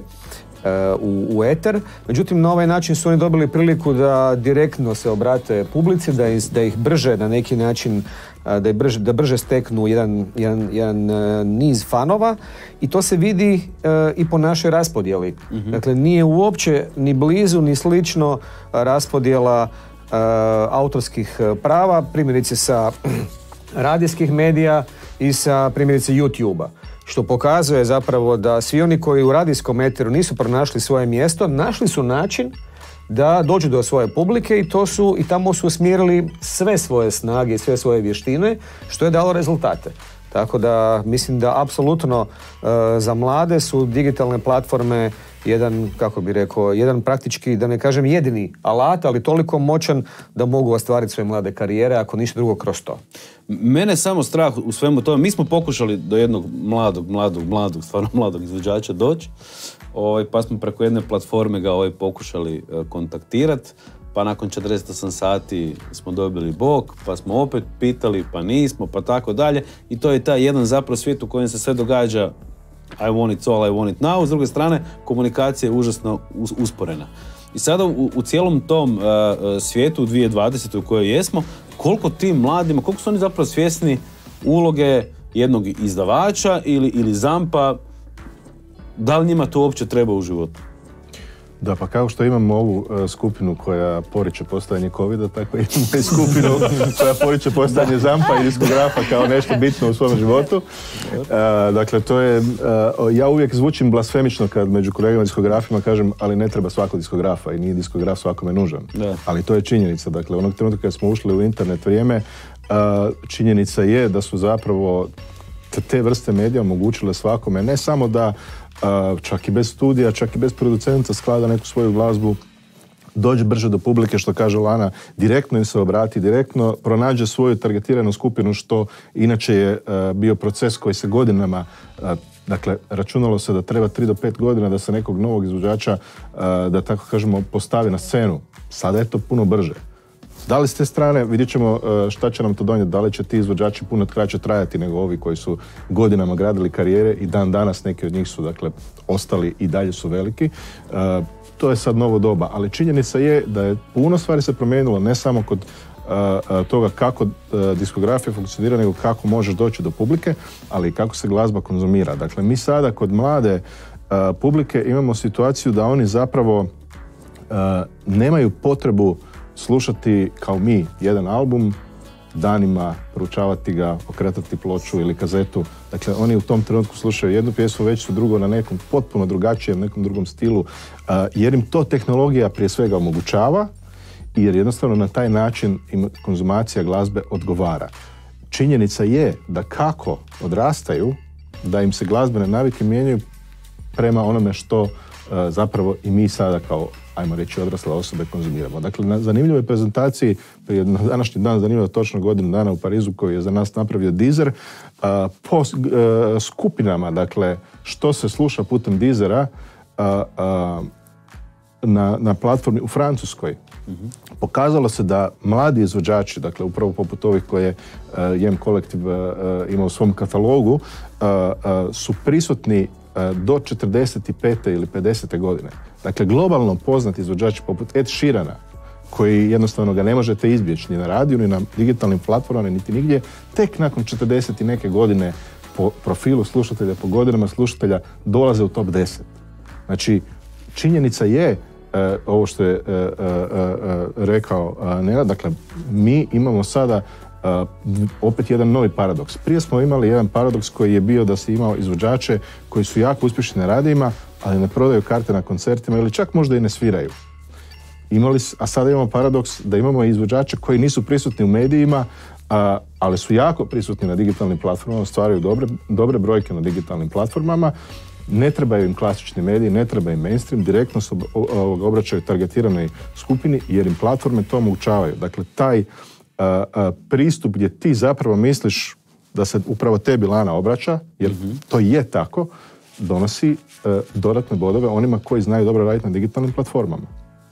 U, u eter. Međutim, na ovaj način su oni dobili priliku da direktno se obrate publici, da, iz, da ih brže na neki način, da, ih brže, da brže steknu jedan, jedan, jedan niz fanova, i to se vidi uh, i po našoj raspodjeli. Mm-hmm. Dakle, nije uopće ni blizu ni slično raspodjela uh, autorskih prava, primjerice sa radijskih medija i sa primjerice YouTube-a. Što pokazuje zapravo da svi oni koji u radijskom eteru nisu pronašli svoje mjesto, našli su način da dođu do svoje publike i to su i tamo su usmjerili sve svoje snage i sve svoje vještine, što je dalo rezultate. Tako da mislim da apsolutno e, za mlade su digitalne platforme jedan, kako bi rekao, jedan praktički, da ne kažem jedini alat, ali toliko moćan da mogu ostvariti svoje mlade karijere, ako ništa drugo kroz to. Mene je samo strah u svemu tome. Mi smo pokušali do jednog mladog, mladog, mladog, stvarno mladog izvođača doći, ovaj, pa smo preko jedne platforme ga ovaj, pokušali uh, kontaktirati, pa nakon četrdeset osam sati smo dobili bok, pa smo opet pitali, pa nismo, pa tako dalje. I to je taj jedan zapravo svijet u kojem se sve događa I want it all, I want it now. S druge strane, komunikacija je užasno usporena. I sada u, u cijelom tom uh, svijetu u dvije tisuće dvadesetoj u kojoj jesmo, koliko tim mladima, koliko su oni zapravo svjesni uloge jednog izdavača ili, ili Zampa, da li njima to uopće treba u životu? Da, pa kao što imamo ovu uh, skupinu koja poriče postojanje covida, tako imamo i skupinu koja poriče postojanje Zampa i diskografa kao nešto bitno u svom životu. Uh, dakle, to je, uh, ja uvijek zvučim blasfemično kad među kolegama diskografima kažem, ali ne treba svako diskografa i nije diskograf svakome nužan. Da. Ali to je činjenica. Dakle, onog trenutka kad smo ušli u internet vrijeme, uh, činjenica je da su zapravo te vrste medija omogućile svakome, ne samo da Uh, čak i bez studija, čak i bez producenta sklada neku svoju glazbu, dođe brže do publike, što kaže Lana, direktno im se obrati, direktno pronađe svoju targetiranu skupinu, što inače je uh, bio proces koji se godinama, uh, dakle, računalo se da treba tri do pet godina da se nekog novog izvođača, uh, da tako kažemo, postavi na scenu. Sada je to puno brže. Da li s te strane, vidjet ćemo šta će nam to donijeti, da li će ti izvođači puno kraće trajati nego ovi koji su godinama gradili karijere i dan danas neki od njih su, dakle, ostali i dalje su veliki. Uh, to je sad novo doba, ali činjenica je da je puno stvari se promijenilo, ne samo kod uh, toga kako uh, diskografija funkcionira, nego kako možeš doći do publike, ali i kako se glazba konzumira. Dakle, mi sada kod mlade uh, publike imamo situaciju da oni zapravo uh, nemaju potrebu slušati kao mi jedan album, danima proučavati ga, okretati ploču ili kazetu. Dakle, oni u tom trenutku slušaju jednu pjesmu, već su drugo na nekom potpuno drugačijem, nekom drugom stilu, uh, jer im to tehnologija prije svega omogućava i jer jednostavno na taj način im konzumacija glazbe odgovara. Činjenica je da kako odrastaju, da im se glazbene navike mijenjaju prema onome što uh, zapravo i mi sada kao, ajmo reći, odrasle osobe konzumiramo. Dakle, na zanimljivoj prezentaciji, prije na današnji dan, zanimljivo točno godinu dana u Parizu, koji je za nas napravio Deezer, uh, po uh, skupinama, dakle, što se sluša putem Deezera uh, uh, na, na platformi u Francuskoj. Mm-hmm. Pokazalo se da mladi izvođači, dakle upravo poput ovih koje uh, Jem kolektiv uh, ima u svom katalogu, uh, uh, su prisutni uh, do četrdeset pete ili pedesete godine. Dakle, globalno poznati izvođači poput Ed Sheerana, koji jednostavno ga ne možete izbjeći ni na radiju, ni na digitalnim platformama, niti nigdje, tek nakon četrdeset i neke godine po profilu slušatelja, po godinama slušatelja, dolaze u top deset. Znači, činjenica je, uh, ovo što je uh, uh, uh, rekao uh, Nenad, dakle, mi imamo sada uh, opet jedan novi paradoks. Prije smo imali jedan paradoks koji je bio da si imao izvođače koji su jako uspješni na radijima, ali ne prodaju karte na koncertima ili čak možda i ne sviraju. Imali, a sada imamo paradoks da imamo izvođače koji nisu prisutni u medijima, a, ali su jako prisutni na digitalnim platformama, stvaraju dobre, dobre brojke na digitalnim platformama, ne trebaju im klasični mediji, ne treba im mainstream, direktno se obraćaju targetiranoj skupini jer im platforme to omogućavaju. Dakle, taj a, a, pristup gdje ti zapravo misliš da se upravo tebi Lana obraća, jer mm-hmm. to je tako, donosi a, dodatne bodove onima koji znaju dobro raditi na digitalnim platformama.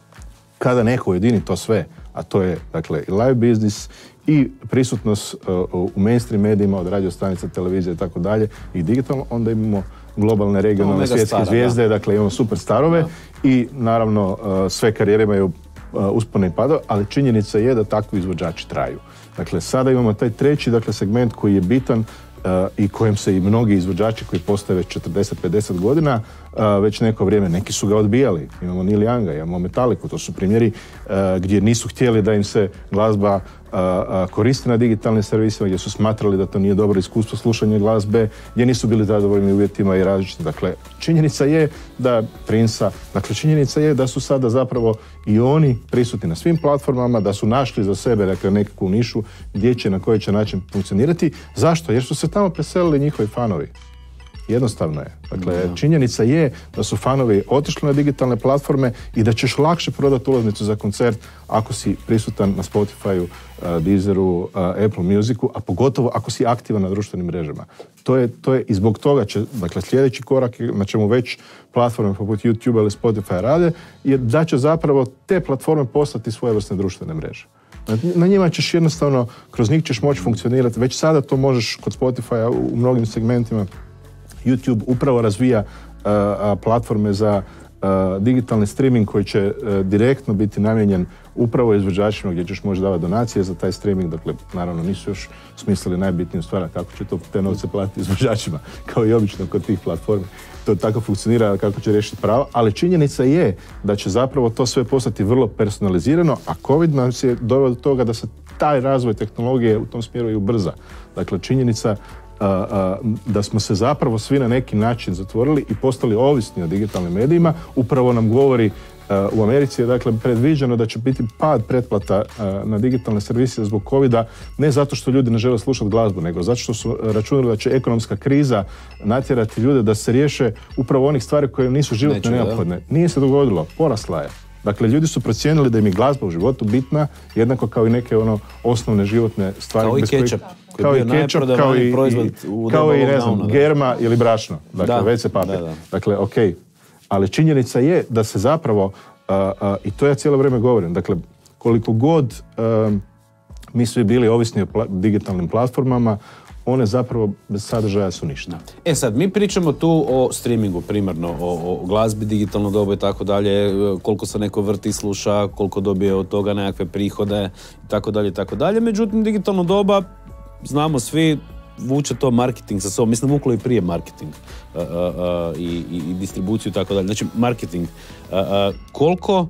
Kada neko ujedini to sve, a to je dakle i live biznis i prisutnost uh, u mainstream medijima od radio stanica, televizije i tako dalje i digitalno, onda imamo globalne, regionalne, svjetske stara, zvijezde, da. Dakle imamo superstarove da. I naravno uh, sve karijere imaju uh, uspone i padove, ali činjenica je da takvi izvođači traju. Dakle, sada imamo taj treći dakle, segment koji je bitan uh, i kojem se i mnogi izvođači koji postoje već četrdeset pedeset godina Uh, već neko vrijeme, neki su ga odbijali. Imamo Neil Younga, imamo Metallicu, to su primjeri uh, gdje nisu htjeli da im se glazba uh, uh, koristi na digitalnim servisima, gdje su smatrali da to nije dobro iskustvo slušanja glazbe, gdje nisu bili zadovoljni uvjetima i različiti. Dakle, činjenica je da Prince-a, dakle, činjenica je da su sada zapravo i oni prisutni na svim platformama, da su našli za sebe dakle, nekakvu nišu gdje će, na koji će način funkcionirati. Zašto? Jer su se tamo preselili njihovi fanovi. Jednostavno je. Dakle, no. Činjenica je da su fanovi otišli na digitalne platforme i da ćeš lakše prodati ulaznicu za koncert ako si prisutan na Spotifyu, uh, Deezeru, uh, Apple Musicu, a pogotovo ako si aktivan na društvenim mrežama. To je, to je i zbog toga će, dakle, sljedeći korak na čemu već platforme poput YouTube ili Spotify rade, je da će zapravo te platforme postati svojevrsne društvene mreže. Na njima ćeš jednostavno, kroz njih ćeš moći funkcionirati. Već sada to možeš kod Spotify u mnogim segmentima. YouTube upravo razvija uh, platforme za uh, digitalni streaming koji će uh, direktno biti namijenjen upravo izvođačima gdje ćeš moći davati donacije za taj streaming. Dakle, naravno nisu još smislili najbitniju stvar kako će to te novce platiti izvođačima, kao i obično kod tih platformi. To tako funkcionira kako će riješiti pravo, ali činjenica je da će zapravo to sve postati vrlo personalizirano, a COVID nas je doveo do toga da se taj razvoj tehnologije u tom smjeru i ubrza. Dakle, činjenica Uh, uh, da smo se zapravo svi na neki način zatvorili i postali ovisni o digitalnim medijima, upravo nam govori uh, u Americi je dakle predviđeno da će biti pad pretplata uh, na digitalne servise zbog covida, ne zato što ljudi ne žele slušati glazbu, nego zato što su računali da će ekonomska kriza natjerati ljude da se riješe upravo onih stvari koje nisu životno neophodne. Nije se dogodilo, porasla je. Dakle, ljudi su procijenili da im je glazba u životu bitna, jednako kao i neke ono osnovne životne stvari. Kao i kečap. Kao i kečap, kao i, kao i ne znam, germa ili brašno. Dakle, ve ce papir. Da, da. Dakle, ok. Ali činjenica je da se zapravo, uh, uh, i to ja cijelo vrijeme govorim, dakle, koliko god uh, mi svi bili ovisni o pla- digitalnim platformama, one zapravo bez sadržaja su ništa. E sad, mi pričamo tu o streamingu primarno, o, o glazbi, digitalno dobu i tako dalje, koliko se neko vrti i sluša, koliko dobije od toga nekakve prihode i tako dalje i tako dalje. Međutim, digitalno doba, znamo svi, vuče to marketing sa sobom. Mislim, vuklo i prije marketing uh, uh, uh, i, i, i distribuciju i tako dalje. Znači, marketing. Uh, uh, koliko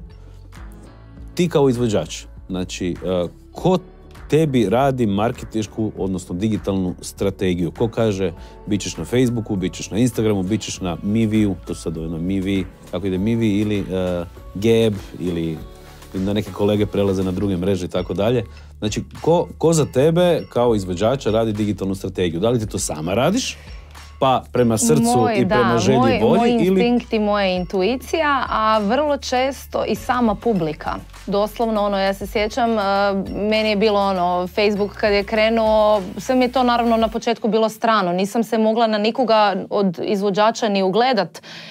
ti kao izvođač, znači, uh, ko tebi radi marketinšku, odnosno digitalnu strategiju. Ko kaže, bit ćeš na Facebooku, bit ćeš na Instagramu, bit ćeš na Miviju, to sad na Mivi, kako ide Mivi, ili uh, Gab, ili da neke kolege prelaze na druge mreže i tako dalje. Znači, ko, ko za tebe kao izvođača radi digitalnu strategiju? Da li ti to sama radiš? Pa prema srcu moj, i prema da, želji moj, volji? Moj instinkt ili... i moja intuicija, a vrlo često i sama publika. Doslovno, ono, ja se sjećam, uh, meni je bilo ono, Facebook kad je krenuo, sve mi je to naravno na početku bilo strano. Nisam se mogla na nikoga od izvođača ni ugledat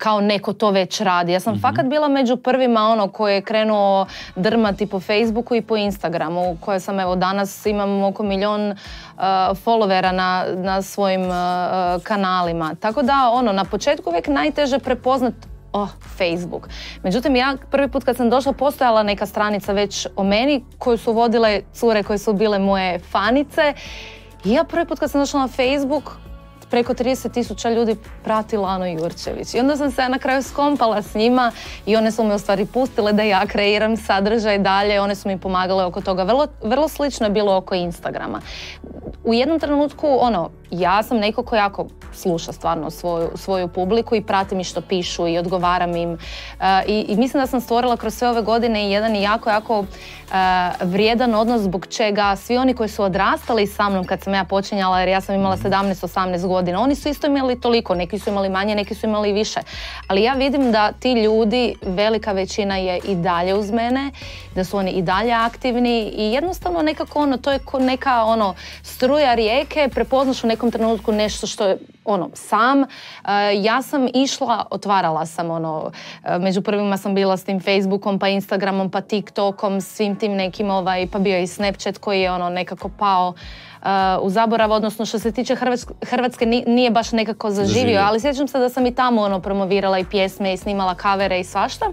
kao neko to već radi. Ja sam mm-hmm. fakat bila među prvima ono koje je krenuo drmati po Facebooku i po Instagramu, koje sam evo danas imam oko milion uh, followera na, na svojim uh, kanalima. Tako da ono, na početku uvijek najteže prepoznat oh, Facebook. Međutim, ja prvi put kad sam došla postojala neka stranica već o meni koju su vodile cure koje su bile moje fanice. I ja prvi put kad sam došla na Facebook preko trideset tisuća ljudi prati Lanu Jurčević. I onda sam se na kraju skompala s njima i one su me u stvari pustile da ja kreiram sadržaj dalje. One su mi pomagale oko toga. Vrlo, vrlo slično je bilo oko Instagrama. U jednom trenutku, ono, ja sam neko ko jako sluša stvarno svoju, svoju publiku i pratim i što pišu i odgovaram im. Uh, i, I mislim da sam stvorila kroz sve ove godine jedan jako, jako uh, vrijedan odnos zbog čega svi oni koji su odrastali sa mnom kad sam ja počinjala, jer ja sam imala sedamnaest osamnaest godina, oni su isto imali toliko, neki su imali manje, neki su imali više. Ali ja vidim da ti ljudi, velika većina je i dalje uz mene, da su oni i dalje aktivni i jednostavno nekako ono, to je neka ono, struja rijeke, prepoznaš u nekom trenutku nešto što je ono, sam. Uh, ja sam išla, otvarala sam ono, uh, među prvima sam bila s tim Facebookom, pa Instagramom, pa TikTokom, svim tim nekim ovaj, pa bio i Snapchat koji je ono nekako pao uh, u zaborav, odnosno što se tiče Hrvatske, Hrvatske nije baš nekako zaživio, Zaživio. Ali sjećam se da sam i tamo ono promovirala i pjesme i snimala kavere i svašta.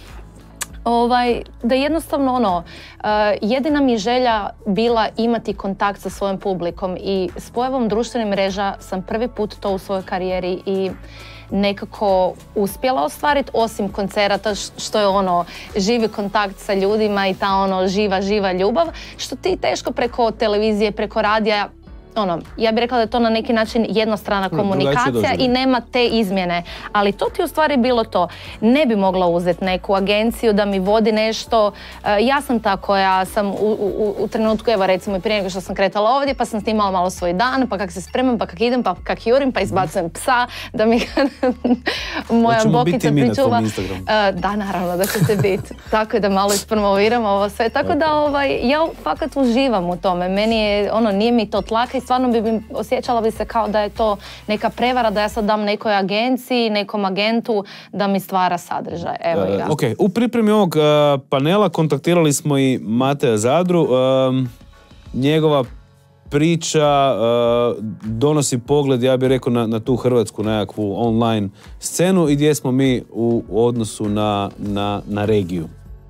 Ovaj, da jednostavno ono, uh, jedina mi želja bila imati kontakt sa svojom publikom i s pojavom društvenih mreža sam prvi put to u svojoj karijeri i nekako uspjela ostvariti, osim koncerata što je ono živi kontakt sa ljudima i ta ono živa, živa ljubav, što ti teško preko televizije, preko radija, ono, ja bih rekla da je to na neki način jednostrana komunikacija i nema te izmjene. Ali to ti u stvari bilo to. Ne bi mogla uzeti neku agenciju da mi vodi nešto. Ja sam ta koja sam u, u, u trenutku, evo recimo i prije nego što sam kretala ovdje, pa sam snimala malo svoj dan, pa kak se spremam, pa kak idem, pa kak jurim, pa izbacujem psa, da mi moja bokica pričuva. Da, naravno da ćete biti. Tako je da malo ispromoviram ovo sve. Tako da ovaj, ja fakat uživam u tome. Meni je, ono, nije mi to tlaka i stvarno bi, bi osjećala bi se kao da je to neka prevara, da ja sad dam nekoj agenciji, nekom agentu da mi stvara sadržaj. Evo uh, ok, u pripremi ovog uh, panela kontaktirali smo i Mateja Zadru. Uh, njegova priča uh, donosi pogled, ja bih rekao, na, na tu hrvatsku nekakvu online scenu i gdje smo mi u odnosu na, na, na regiju.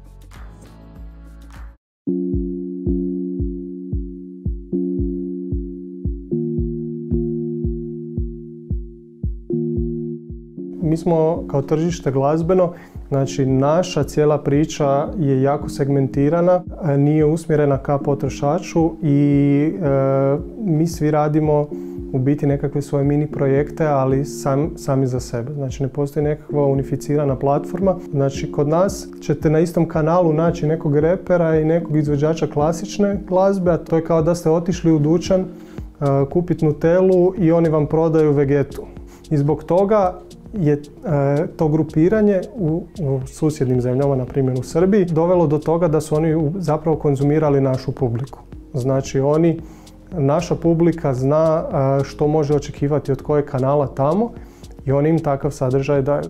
Mi smo kao tržište glazbeno, znači naša cijela priča je jako segmentirana, nije usmjerena ka potrošaču i e, mi svi radimo u biti nekakve svoje mini projekte, ali sam, sami za sebe. Znači ne postoji nekakva unificirana platforma. Znači kod nas ćete na istom kanalu naći nekog repera i nekog izvođača klasične glazbe, a to je kao da ste otišli u dućan uh, kupiti Nutellu i oni vam prodaju Vegetu. I zbog toga je e, to grupiranje u, u susjednim zemljama, na primjer u Srbiji, dovelo do toga da su oni u, zapravo konzumirali našu publiku. Znači oni, naša publika zna e, što može očekivati od kojeg kanala tamo i oni im takav sadržaj daju.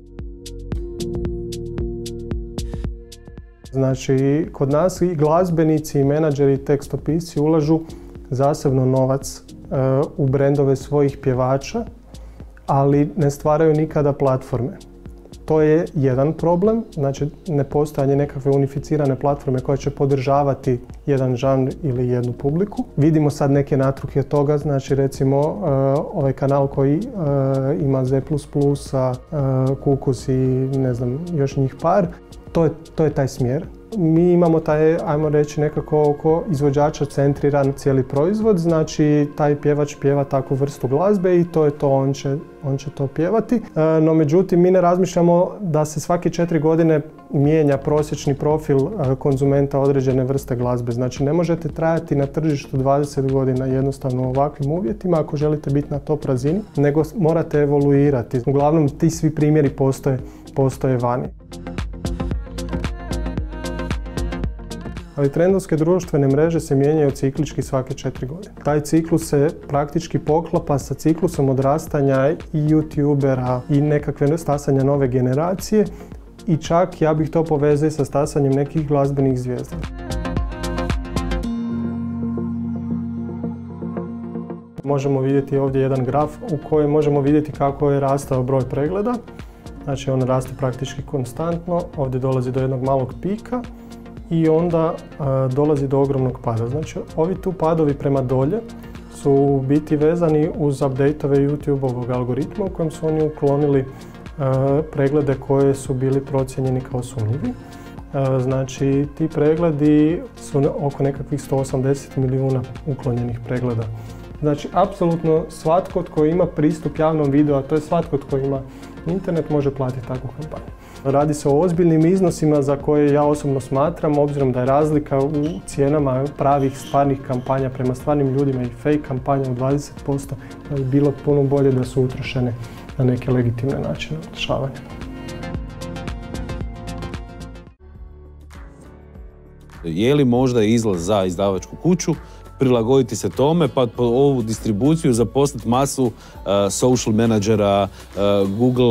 Znači kod nas i glazbenici i menadžeri i tekstopisci ulažu zasebno novac e, u brendove svojih pjevača, ali ne stvaraju nikada platforme. To je jedan problem, znači nepostojanje nekakve unificirane platforme koja će podržavati jedan žanr ili jednu publiku. Vidimo sad neke natruke od toga, znači recimo uh, ovaj kanal koji uh, ima Z plus plus, uh, Kukus i ne znam, još njih par, to je, to je taj smjer. Mi imamo taj, ajmo reći, nekako oko izvođača centriran cijeli proizvod, znači taj pjevač pjeva takvu vrstu glazbe i to je to, on će, on će to pjevati. No međutim, mi ne razmišljamo da se svake četiri godine mijenja prosječni profil konzumenta određene vrste glazbe. Znači ne možete trajati na tržištu dvadeset godina jednostavno u ovakvim uvjetima ako želite biti na top razini, nego morate evoluirati. Uglavnom ti svi primjeri postoje, postoje vani. Ali trendovske društvene mreže se mijenjaju ciklički svake četiri godine. Taj ciklus se praktički poklapa sa ciklusom odrastanja i youtubera i nekakve stasanja nove generacije i čak ja bih to povezao sa stasanjem nekih glazbenih zvijezda. Možemo vidjeti ovdje jedan graf u kojem možemo vidjeti kako je rastao broj pregleda. Znači on raste praktički konstantno, ovdje dolazi do jednog malog pika i onda a, dolazi do ogromnog pada. Znači ovi tu padovi prema dolje su u biti vezani uz update-ove YouTube-ovog algoritma u kojem su oni uklonili a, preglede koje su bili procijenjeni kao sumnjivi. A, znači ti pregledi su oko nekakvih sto osamdeset milijuna uklonjenih pregleda. Znači, apsolutno svatko tko ima pristup javnom videu, a to je svatko tko ima internet, može platiti takvu kampanju. Radi se o ozbiljnim iznosima za koje ja osobno smatram, obzirom da je razlika u cijenama pravih, stvarnih kampanja prema stvarnim ljudima i fake kampanja u dvadeset posto, da bi bilo puno bolje da su utrošene na neke legitimne načine rješavanja. Je li možda izlaz za izdavačku kuću prilagoditi se tome, pa po ovu distribuciju zaposliti masu uh, social menadžera, uh, Google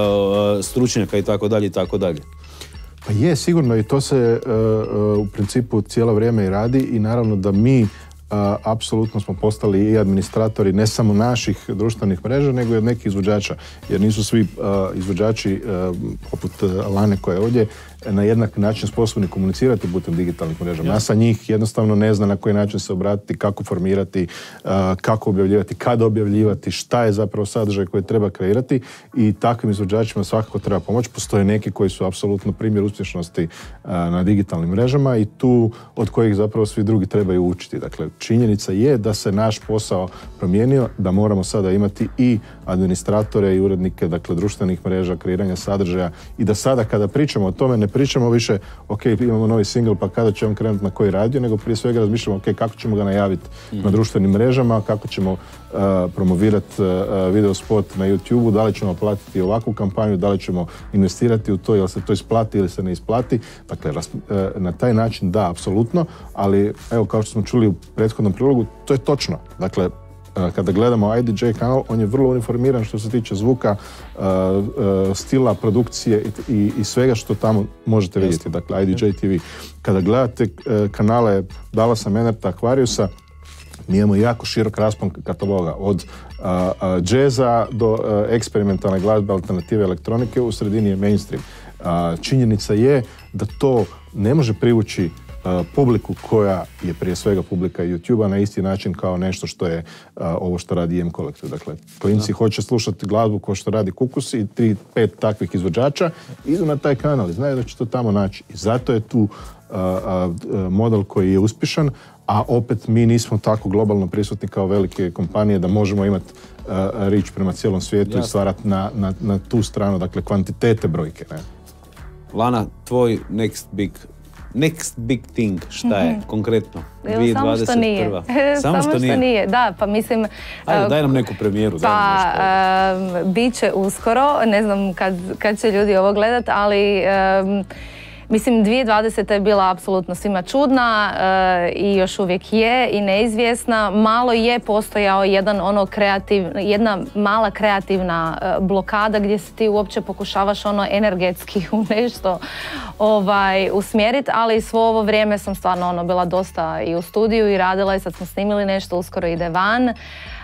uh, stručnjaka i tako dalje i tako dalje? Pa je, sigurno i to se uh, uh, u principu cijelo vrijeme i radi i naravno da mi uh, apsolutno smo postali i administratori ne samo naših društvenih mreža, nego i od nekih izvođača, jer nisu svi uh, izvođači uh, poput uh, Lane koja je ovdje na jednak način sposobni komunicirati putem digitalnih mreža. Masa njih jednostavno ne zna na koji način se obratiti, kako formirati, uh, kako objavljivati, kada objavljivati, šta je zapravo sadržaj koji treba kreirati i takvim izvođačima svakako treba pomoći. Postoje neki koji su apsolutno primjer uspješnosti uh, na digitalnim mrežama i tu od kojih zapravo svi drugi trebaju učiti. Dakle, činjenica je da se naš posao promijenio, da moramo sada imati i administratore i urednike, dakle, društvenih mreža, kreiranja sadržaja i da sada kada pričamo o tome ne pričamo više, ok, imamo novi single, pa kada ćemo krenuti na koji radio, nego prije svega razmišljamo, ok, kako ćemo ga najaviti mm. na društvenim mrežama, kako ćemo uh, promovirati uh, video spot na YouTube-u, da li ćemo platiti ovakvu kampanju, da li ćemo investirati u to, jel se to isplati ili se ne isplati. Dakle, ras, uh, na taj način da, apsolutno, ali evo, kao što smo čuli u prethodnom prilogu, to je točno. Dakle, kada gledamo I D J kanal, on je vrlo uniformiran što se tiče zvuka, uh, uh, stila, produkcije i, i, i svega što tamo možete vidjeti. Dakle, I D J T V. Kada gledate uh, kanale Dallasa, Menerta, Aquariusa, mi imamo jako širok raspon kataloga, od uh, uh, džeza do uh, eksperimentalne glazbe, alternative, elektronike, u sredini je mainstream. Uh, činjenica je da to ne može privući Uh, publiku koja je prije svega publika YouTube-a na isti način kao nešto što je uh, ovo što radi M Collective. Dakle, klinci hoće slušati glazbu kao što radi Kukus i tri, pet takvih izvođača, idu na taj kanal i znaju da će to tamo naći. I zato je tu uh, uh, model koji je uspješan, a opet mi nismo tako globalno prisutni kao velike kompanije da možemo imati uh, reach prema cijelom svijetu. Jasne. I stvarati na, na, na tu stranu, dakle, kvantitete brojke. Ne? Lana, tvoj next big Next big thing, šta je mm-hmm. konkretno? dvije tisuće dvadeset prva. Samo što nije. Samo, Samo što nije. nije, da, pa mislim... Ajde, daj nam neku premijeru. Pa, um, bit će uskoro, ne znam kad, kad će ljudi ovo gledat, ali... Um, Mislim, dvije tisuće dvadeseta je bila apsolutno svima čudna e, i još uvijek je i neizvjesna. Malo je postojao jedan ono kreativ, jedna mala kreativna e, blokada gdje se ti uopće pokušavaš ono energetski u nešto ovaj, usmjeriti, ali svo ovo vrijeme sam stvarno ono bila dosta i u studiju i radila i sad smo snimili nešto, uskoro ide van. E,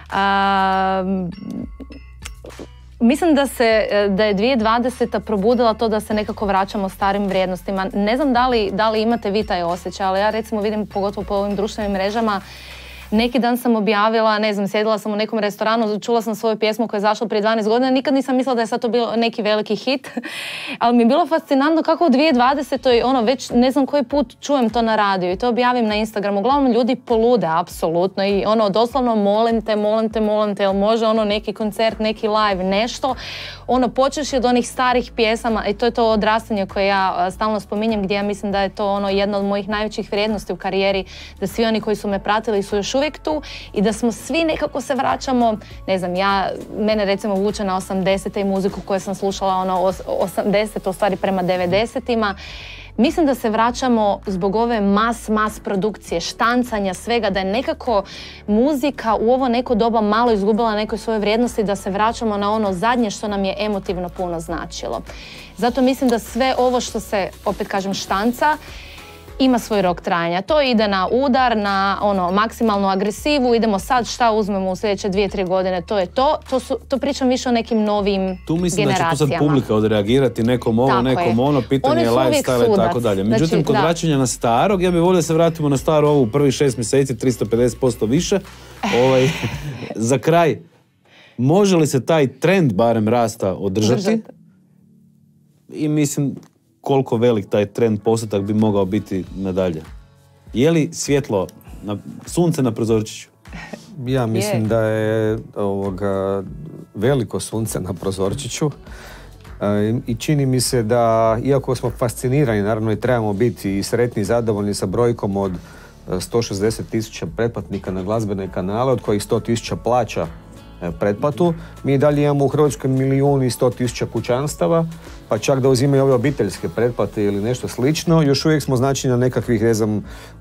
Mislim da, se, da je dvije tisuće dvadeseta probudila to da se nekako vraćamo starim vrijednostima. Ne znam da li, da li imate vi taj osjećaj, ali ja recimo vidim pogotovo po ovim društvenim mrežama. Neki dan sam objavila, ne znam, sjedila sam u nekom restoranu, čula sam svoju pjesmu koja je zašla prije dvanaest godina, nikad nisam mislila da je sad to bio neki veliki hit, ali mi je bilo fascinantno kako u dvije tisuće dvadesetoj ono već ne znam koji put čujem to na radiju i to objavim na Instagramu. Uglavnom ljudi polude, apsolutno, i ono doslovno molim te, molim te, molim te, jel može ono neki koncert, neki live, nešto. Ono počeš od onih starih pjesama i to je to odrastanje koje ja stalno spominjem, gdje ja mislim da je to ono jedna od mojih najvećih vrijednosti u karijeri, da svi oni koji su me pratili su još uvijek tu i da smo svi nekako se vraćamo, ne znam, ja, mene recimo vuče na osamdesete i muziku koju sam slušala ono osamdeset, u stvari prema devedesetima. Mislim da se vraćamo zbog ove mas, mas produkcije, štancanja, svega, da je nekako muzika u ovo neko doba malo izgubila nekoj svoje vrijednosti, da se vraćamo na ono zadnje što nam je emotivno puno značilo. Zato mislim da sve ovo što se, opet kažem, štanca, ima svoj rok trajanja. To ide na udar, na ono maksimalnu agresivu, idemo sad šta uzmemo u sljedeće dvije, tri godine, to je to. To, su, to pričam više o nekim novim generacijama. Tu mislim generacijama. Da će tu sad publika odreagirati, nekom ovo, tako nekom je. Ono, pitanje je lifestyle i tako dalje. Međutim, znači, kod da. vraćanja na starog, ja bih volio da se vratimo na staru ovu u prvih šest mjeseci, tristo pedeset posto više. Ovaj, za kraj, može li se taj trend barem rasta održati? Držati. I mislim, koliko velik taj trend postotak bi mogao biti nadalje. Je li svjetlo, na, sunce na prozorčiću? Ja mislim je. da je ovoga, veliko sunce na prozorčiću e, i čini mi se da, iako smo fascinirani, naravno i trebamo biti i sretni i zadovoljni sa brojkom od sto šezdeset tisuća pretplatnika na glazbene kanale, od kojih sto tisuća plaća pretplatu, mi i dalje imamo u Hrvatskoj milijun i sto tisuća kućanstava, pa čak da uzimaju ove obiteljske pretplate ili nešto slično, još uvijek smo znači na nekakvih, ne znam,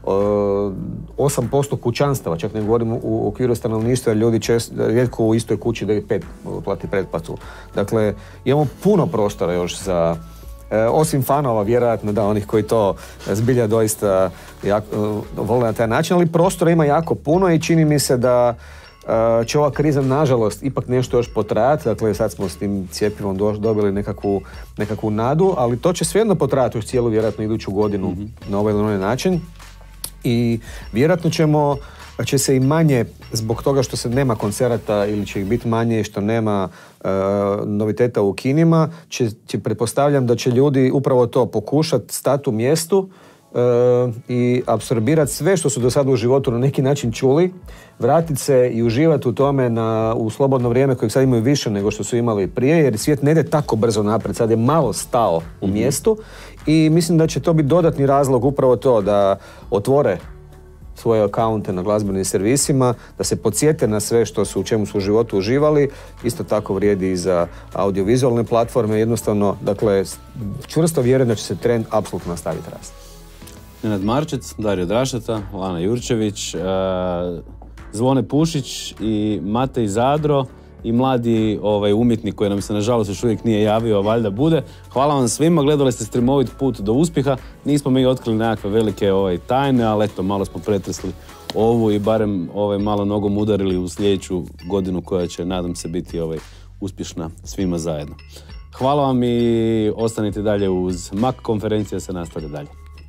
osam posto kućanstava, čak ne govorimo u okviru stanovništva, jer ljudi čest, rijetko u istoj kući da ih pet plati pretplatu. Dakle, imamo puno prostora još za, osim fanova, vjerojatno da, onih koji to zbilja doista jako, vole na taj način, ali prostora ima jako puno i čini mi se da Uh, će ova kriza, nažalost, ipak nešto još potrajati. Dakle, sad smo s tim cjepivom do, dobili nekakvu, nekakvu nadu, ali to će svejedno potrajati još cijelu, vjerojatno, iduću godinu mm-hmm. na ovaj ili onaj način. I vjerojatno ćemo, će se i manje, zbog toga što se nema koncerata ili će ih biti manje, što nema uh, noviteta u kinima, će, će pretpostavljam da će ljudi upravo to pokušati stati u mjestu Uh, i apsorbirati sve što su do sada u životu na neki način čuli, vratiti se i uživati u tome na, u slobodno vrijeme kojeg sad imaju više nego što su imali prije, jer svijet ne ide tako brzo naprijed, sad je malo stao u mjestu i mislim da će to biti dodatni razlog upravo to da otvore svoje akaunte na glazbenim servisima, da se podsjete na sve što su, u čemu su u životu uživali. Isto tako vrijedi i za audiovizualne platforme. Jednostavno, dakle, čvrsto vjerujem da će se trend apsolutno nastaviti rasti. Nenad Marčec, Dario Drašeta, Lana Jurčević, uh, Zvone Pušić i Matej Zadro i mladi ovaj, umjetnik koji nam se nažalost još uvijek nije javio, a valjda bude. Hvala vam svima, gledali ste streamovit put do uspjeha. Nismo mi otkrili nekakve velike ovaj, tajne, ali eto, malo smo pretresli ovu i barem ovaj, malo nogom udarili u sljedeću godinu koja će, nadam se, biti ovaj, uspješna svima zajedno. Hvala vam i ostanite dalje uz Mak, konferencija se nastavlja dalje.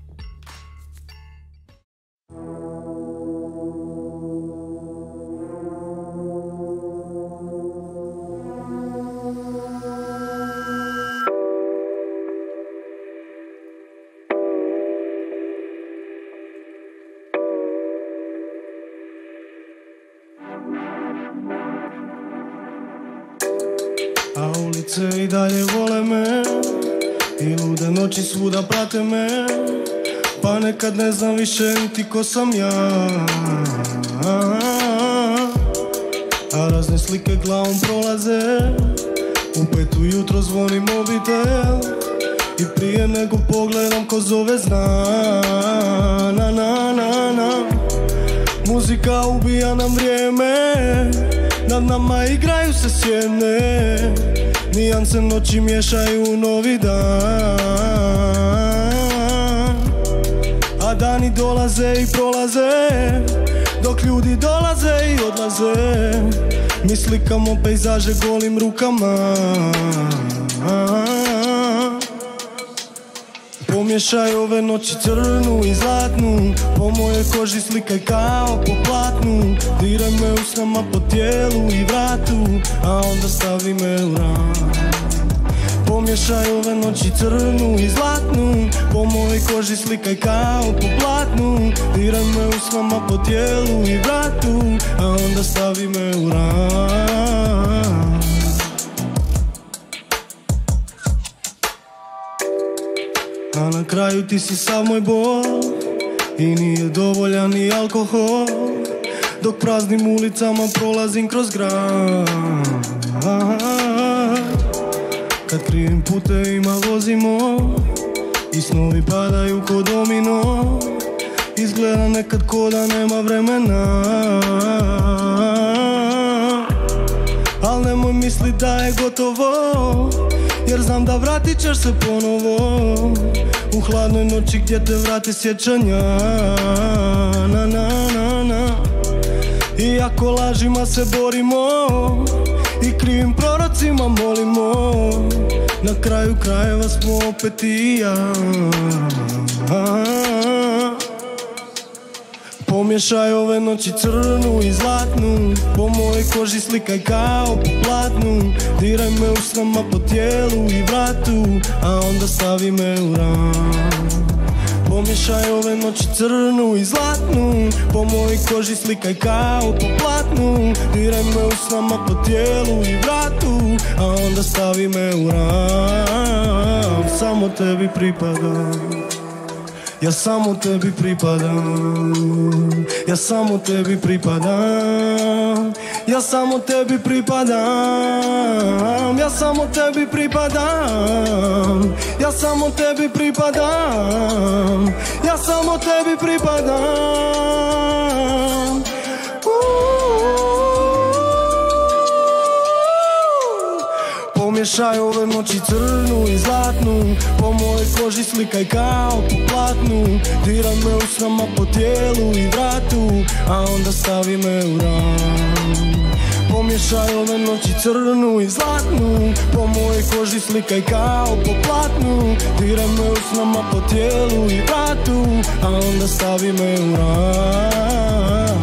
A ulice i dalje vole me i lude noći svuda prate me, pa nekad ne znam više niti ko sam ja. A razne slike glavom prolaze, u pet ujutro zvoni mobitel i prije nego pogledam ko zove zna. Na, na, na, na. Muzika ubija nam vrijeme, nad nama igraju se sjene, nijanse noći miješaju u novi dan. A dani dolaze i prolaze, dok ljudi dolaze i odlaze, mi slikamo pejzaže golim rukama. Pomiješaj ove noći crnu i zlatnu, po mojoj koži slikaj kao po platnu, diraj me usnama po tijelu i vratu, a onda stavi me u ran. Pomiješaj ove noći crnu i zlatnu, po mojoj koži slikaj kao po platnu, diraj me usnama po tijelu i vratu, a onda stavi me u ran. A na kraju ti si sav moj bol i nije dovoljan ni alkohol dok praznim ulicama prolazim kroz grad. Kad krivim putevima vozimo i snovi padaju ko domino, izgleda nekad ko da nema vremena. Al nemoj misli da je gotovo, jer znam da vratit ćeš se ponovo u hladnoj noći gdje te vrati sjećanja. Na, na, na, na. Iako lažima se borimo i krivim prorocima molimo, na kraju krajeva smo opet i ja. Pomješaj ove noći crnu i zlatnu, po mojoj koži slikaj kao po platnu. Diraj me u snama po tijelu i vratu, a onda stavi me u ran. Pomješaj ove noći crnu i zlatnu, po mojoj koži slikaj kao po platnu. Diraj me u snama po tijelu i vratu, a onda stavi me u ran. Samo tebi pripadam, ja samo tebi pripadam, ja samo tebi pripadam, ja samo tebi pripadam, ja samo tebi pripadam, ja samo tebi pripadam, ja samo tebi pripadam. Pomješaj ove noći crnu i zlatnu, po mojoj koži slikaj kao po platnu. Diraj me u snama po tijelu i vratu, a onda stavi me u ran. Pomješaj ove noći crnu i zlatnu, po mojoj koži slikaj kao po platnu. Diraj me u snama po tijelu i vratu, a onda stavi me u ran.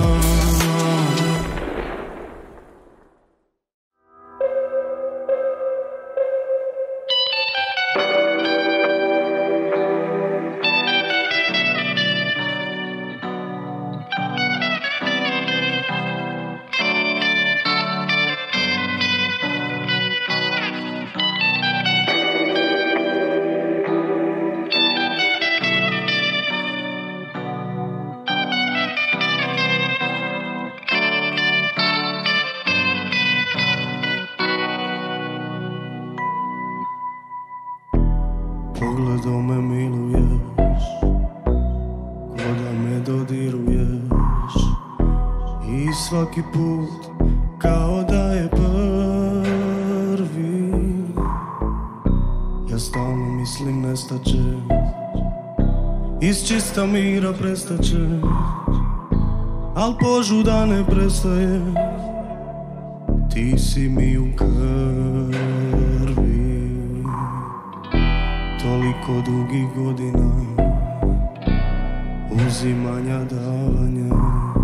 Pogledom me miluješ, ko da me dodiruješ, i svaki put kao da je prvi. Ja stalno mislim nestaće, iz čista mira prestaće, al požuda ne prestaje, ti si mi u krvi. Toliko dugih godina uzimanja, davanja,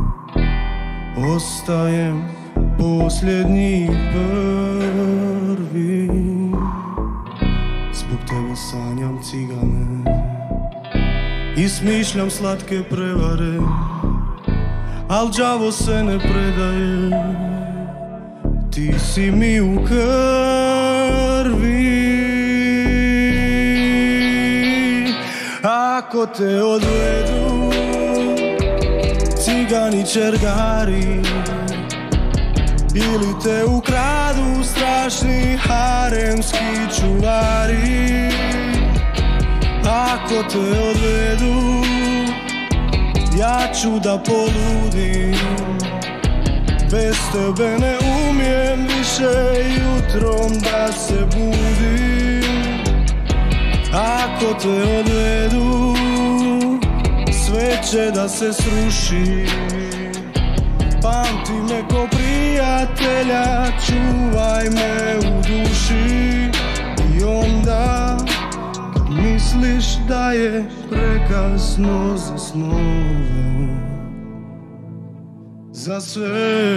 ostajem posljednji prvi. Zbog tebe sanjam cigane i smišljam slatke prevare, al đavo se ne predaje, ti si mi u krvi. Ako te odvedu cigani čergari, ili te ukradu strašni haremski čuvari, ako te odvedu ja ću da poludim, bez tebe ne umijem više jutrom da se budim. Ako te odvedu, sve će da se sruši, pamti me ko prijatelja, čuvaj me u duši. I onda, kad misliš da je prekasno za snove, za sve,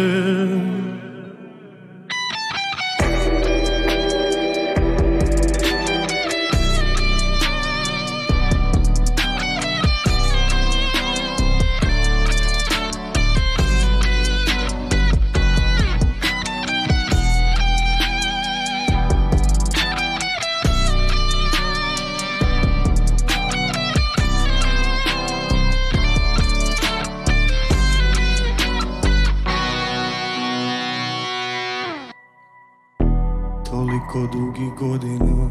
toliko dugi godina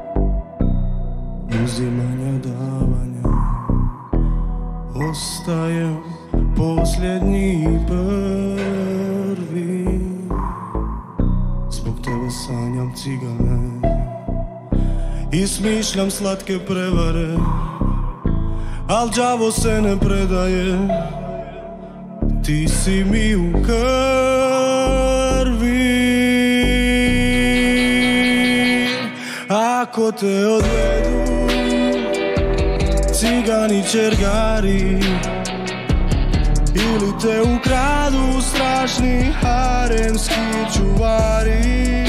uzimanja, davanja, ostajem posljednji i prvi. Zbog tebe sanjam cigane i smišljam slatke prevare, al đavo se ne predaje, ti si mi u krvi. Ako te odvedu cigani čergari ili te ukradu strašni haremski čuvari,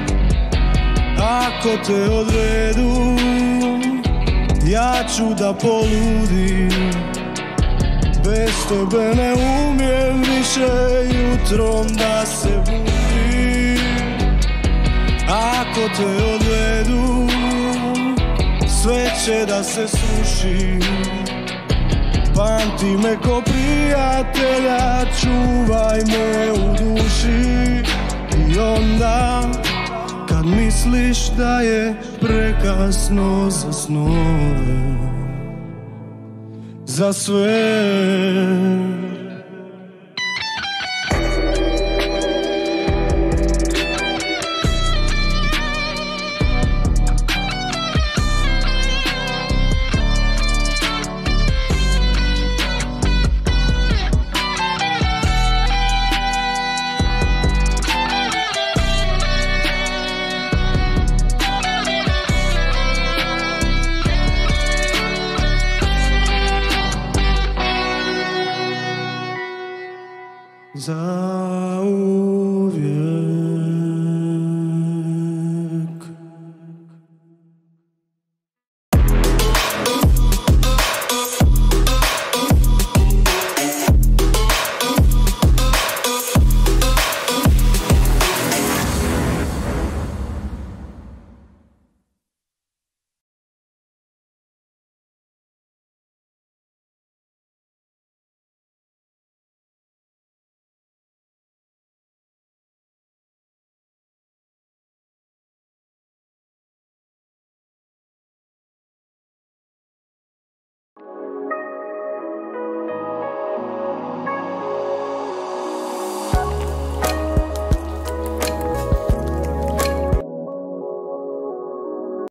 ako te odvedu ja ću da poludim, bez tebe ne umijem više jutrom da se budim. Ako te odvedu sve će da se sruši, pamti me ko prijatelja, čuvaj me u duši. I onda kad misliš da je prekasno za snove, za sve,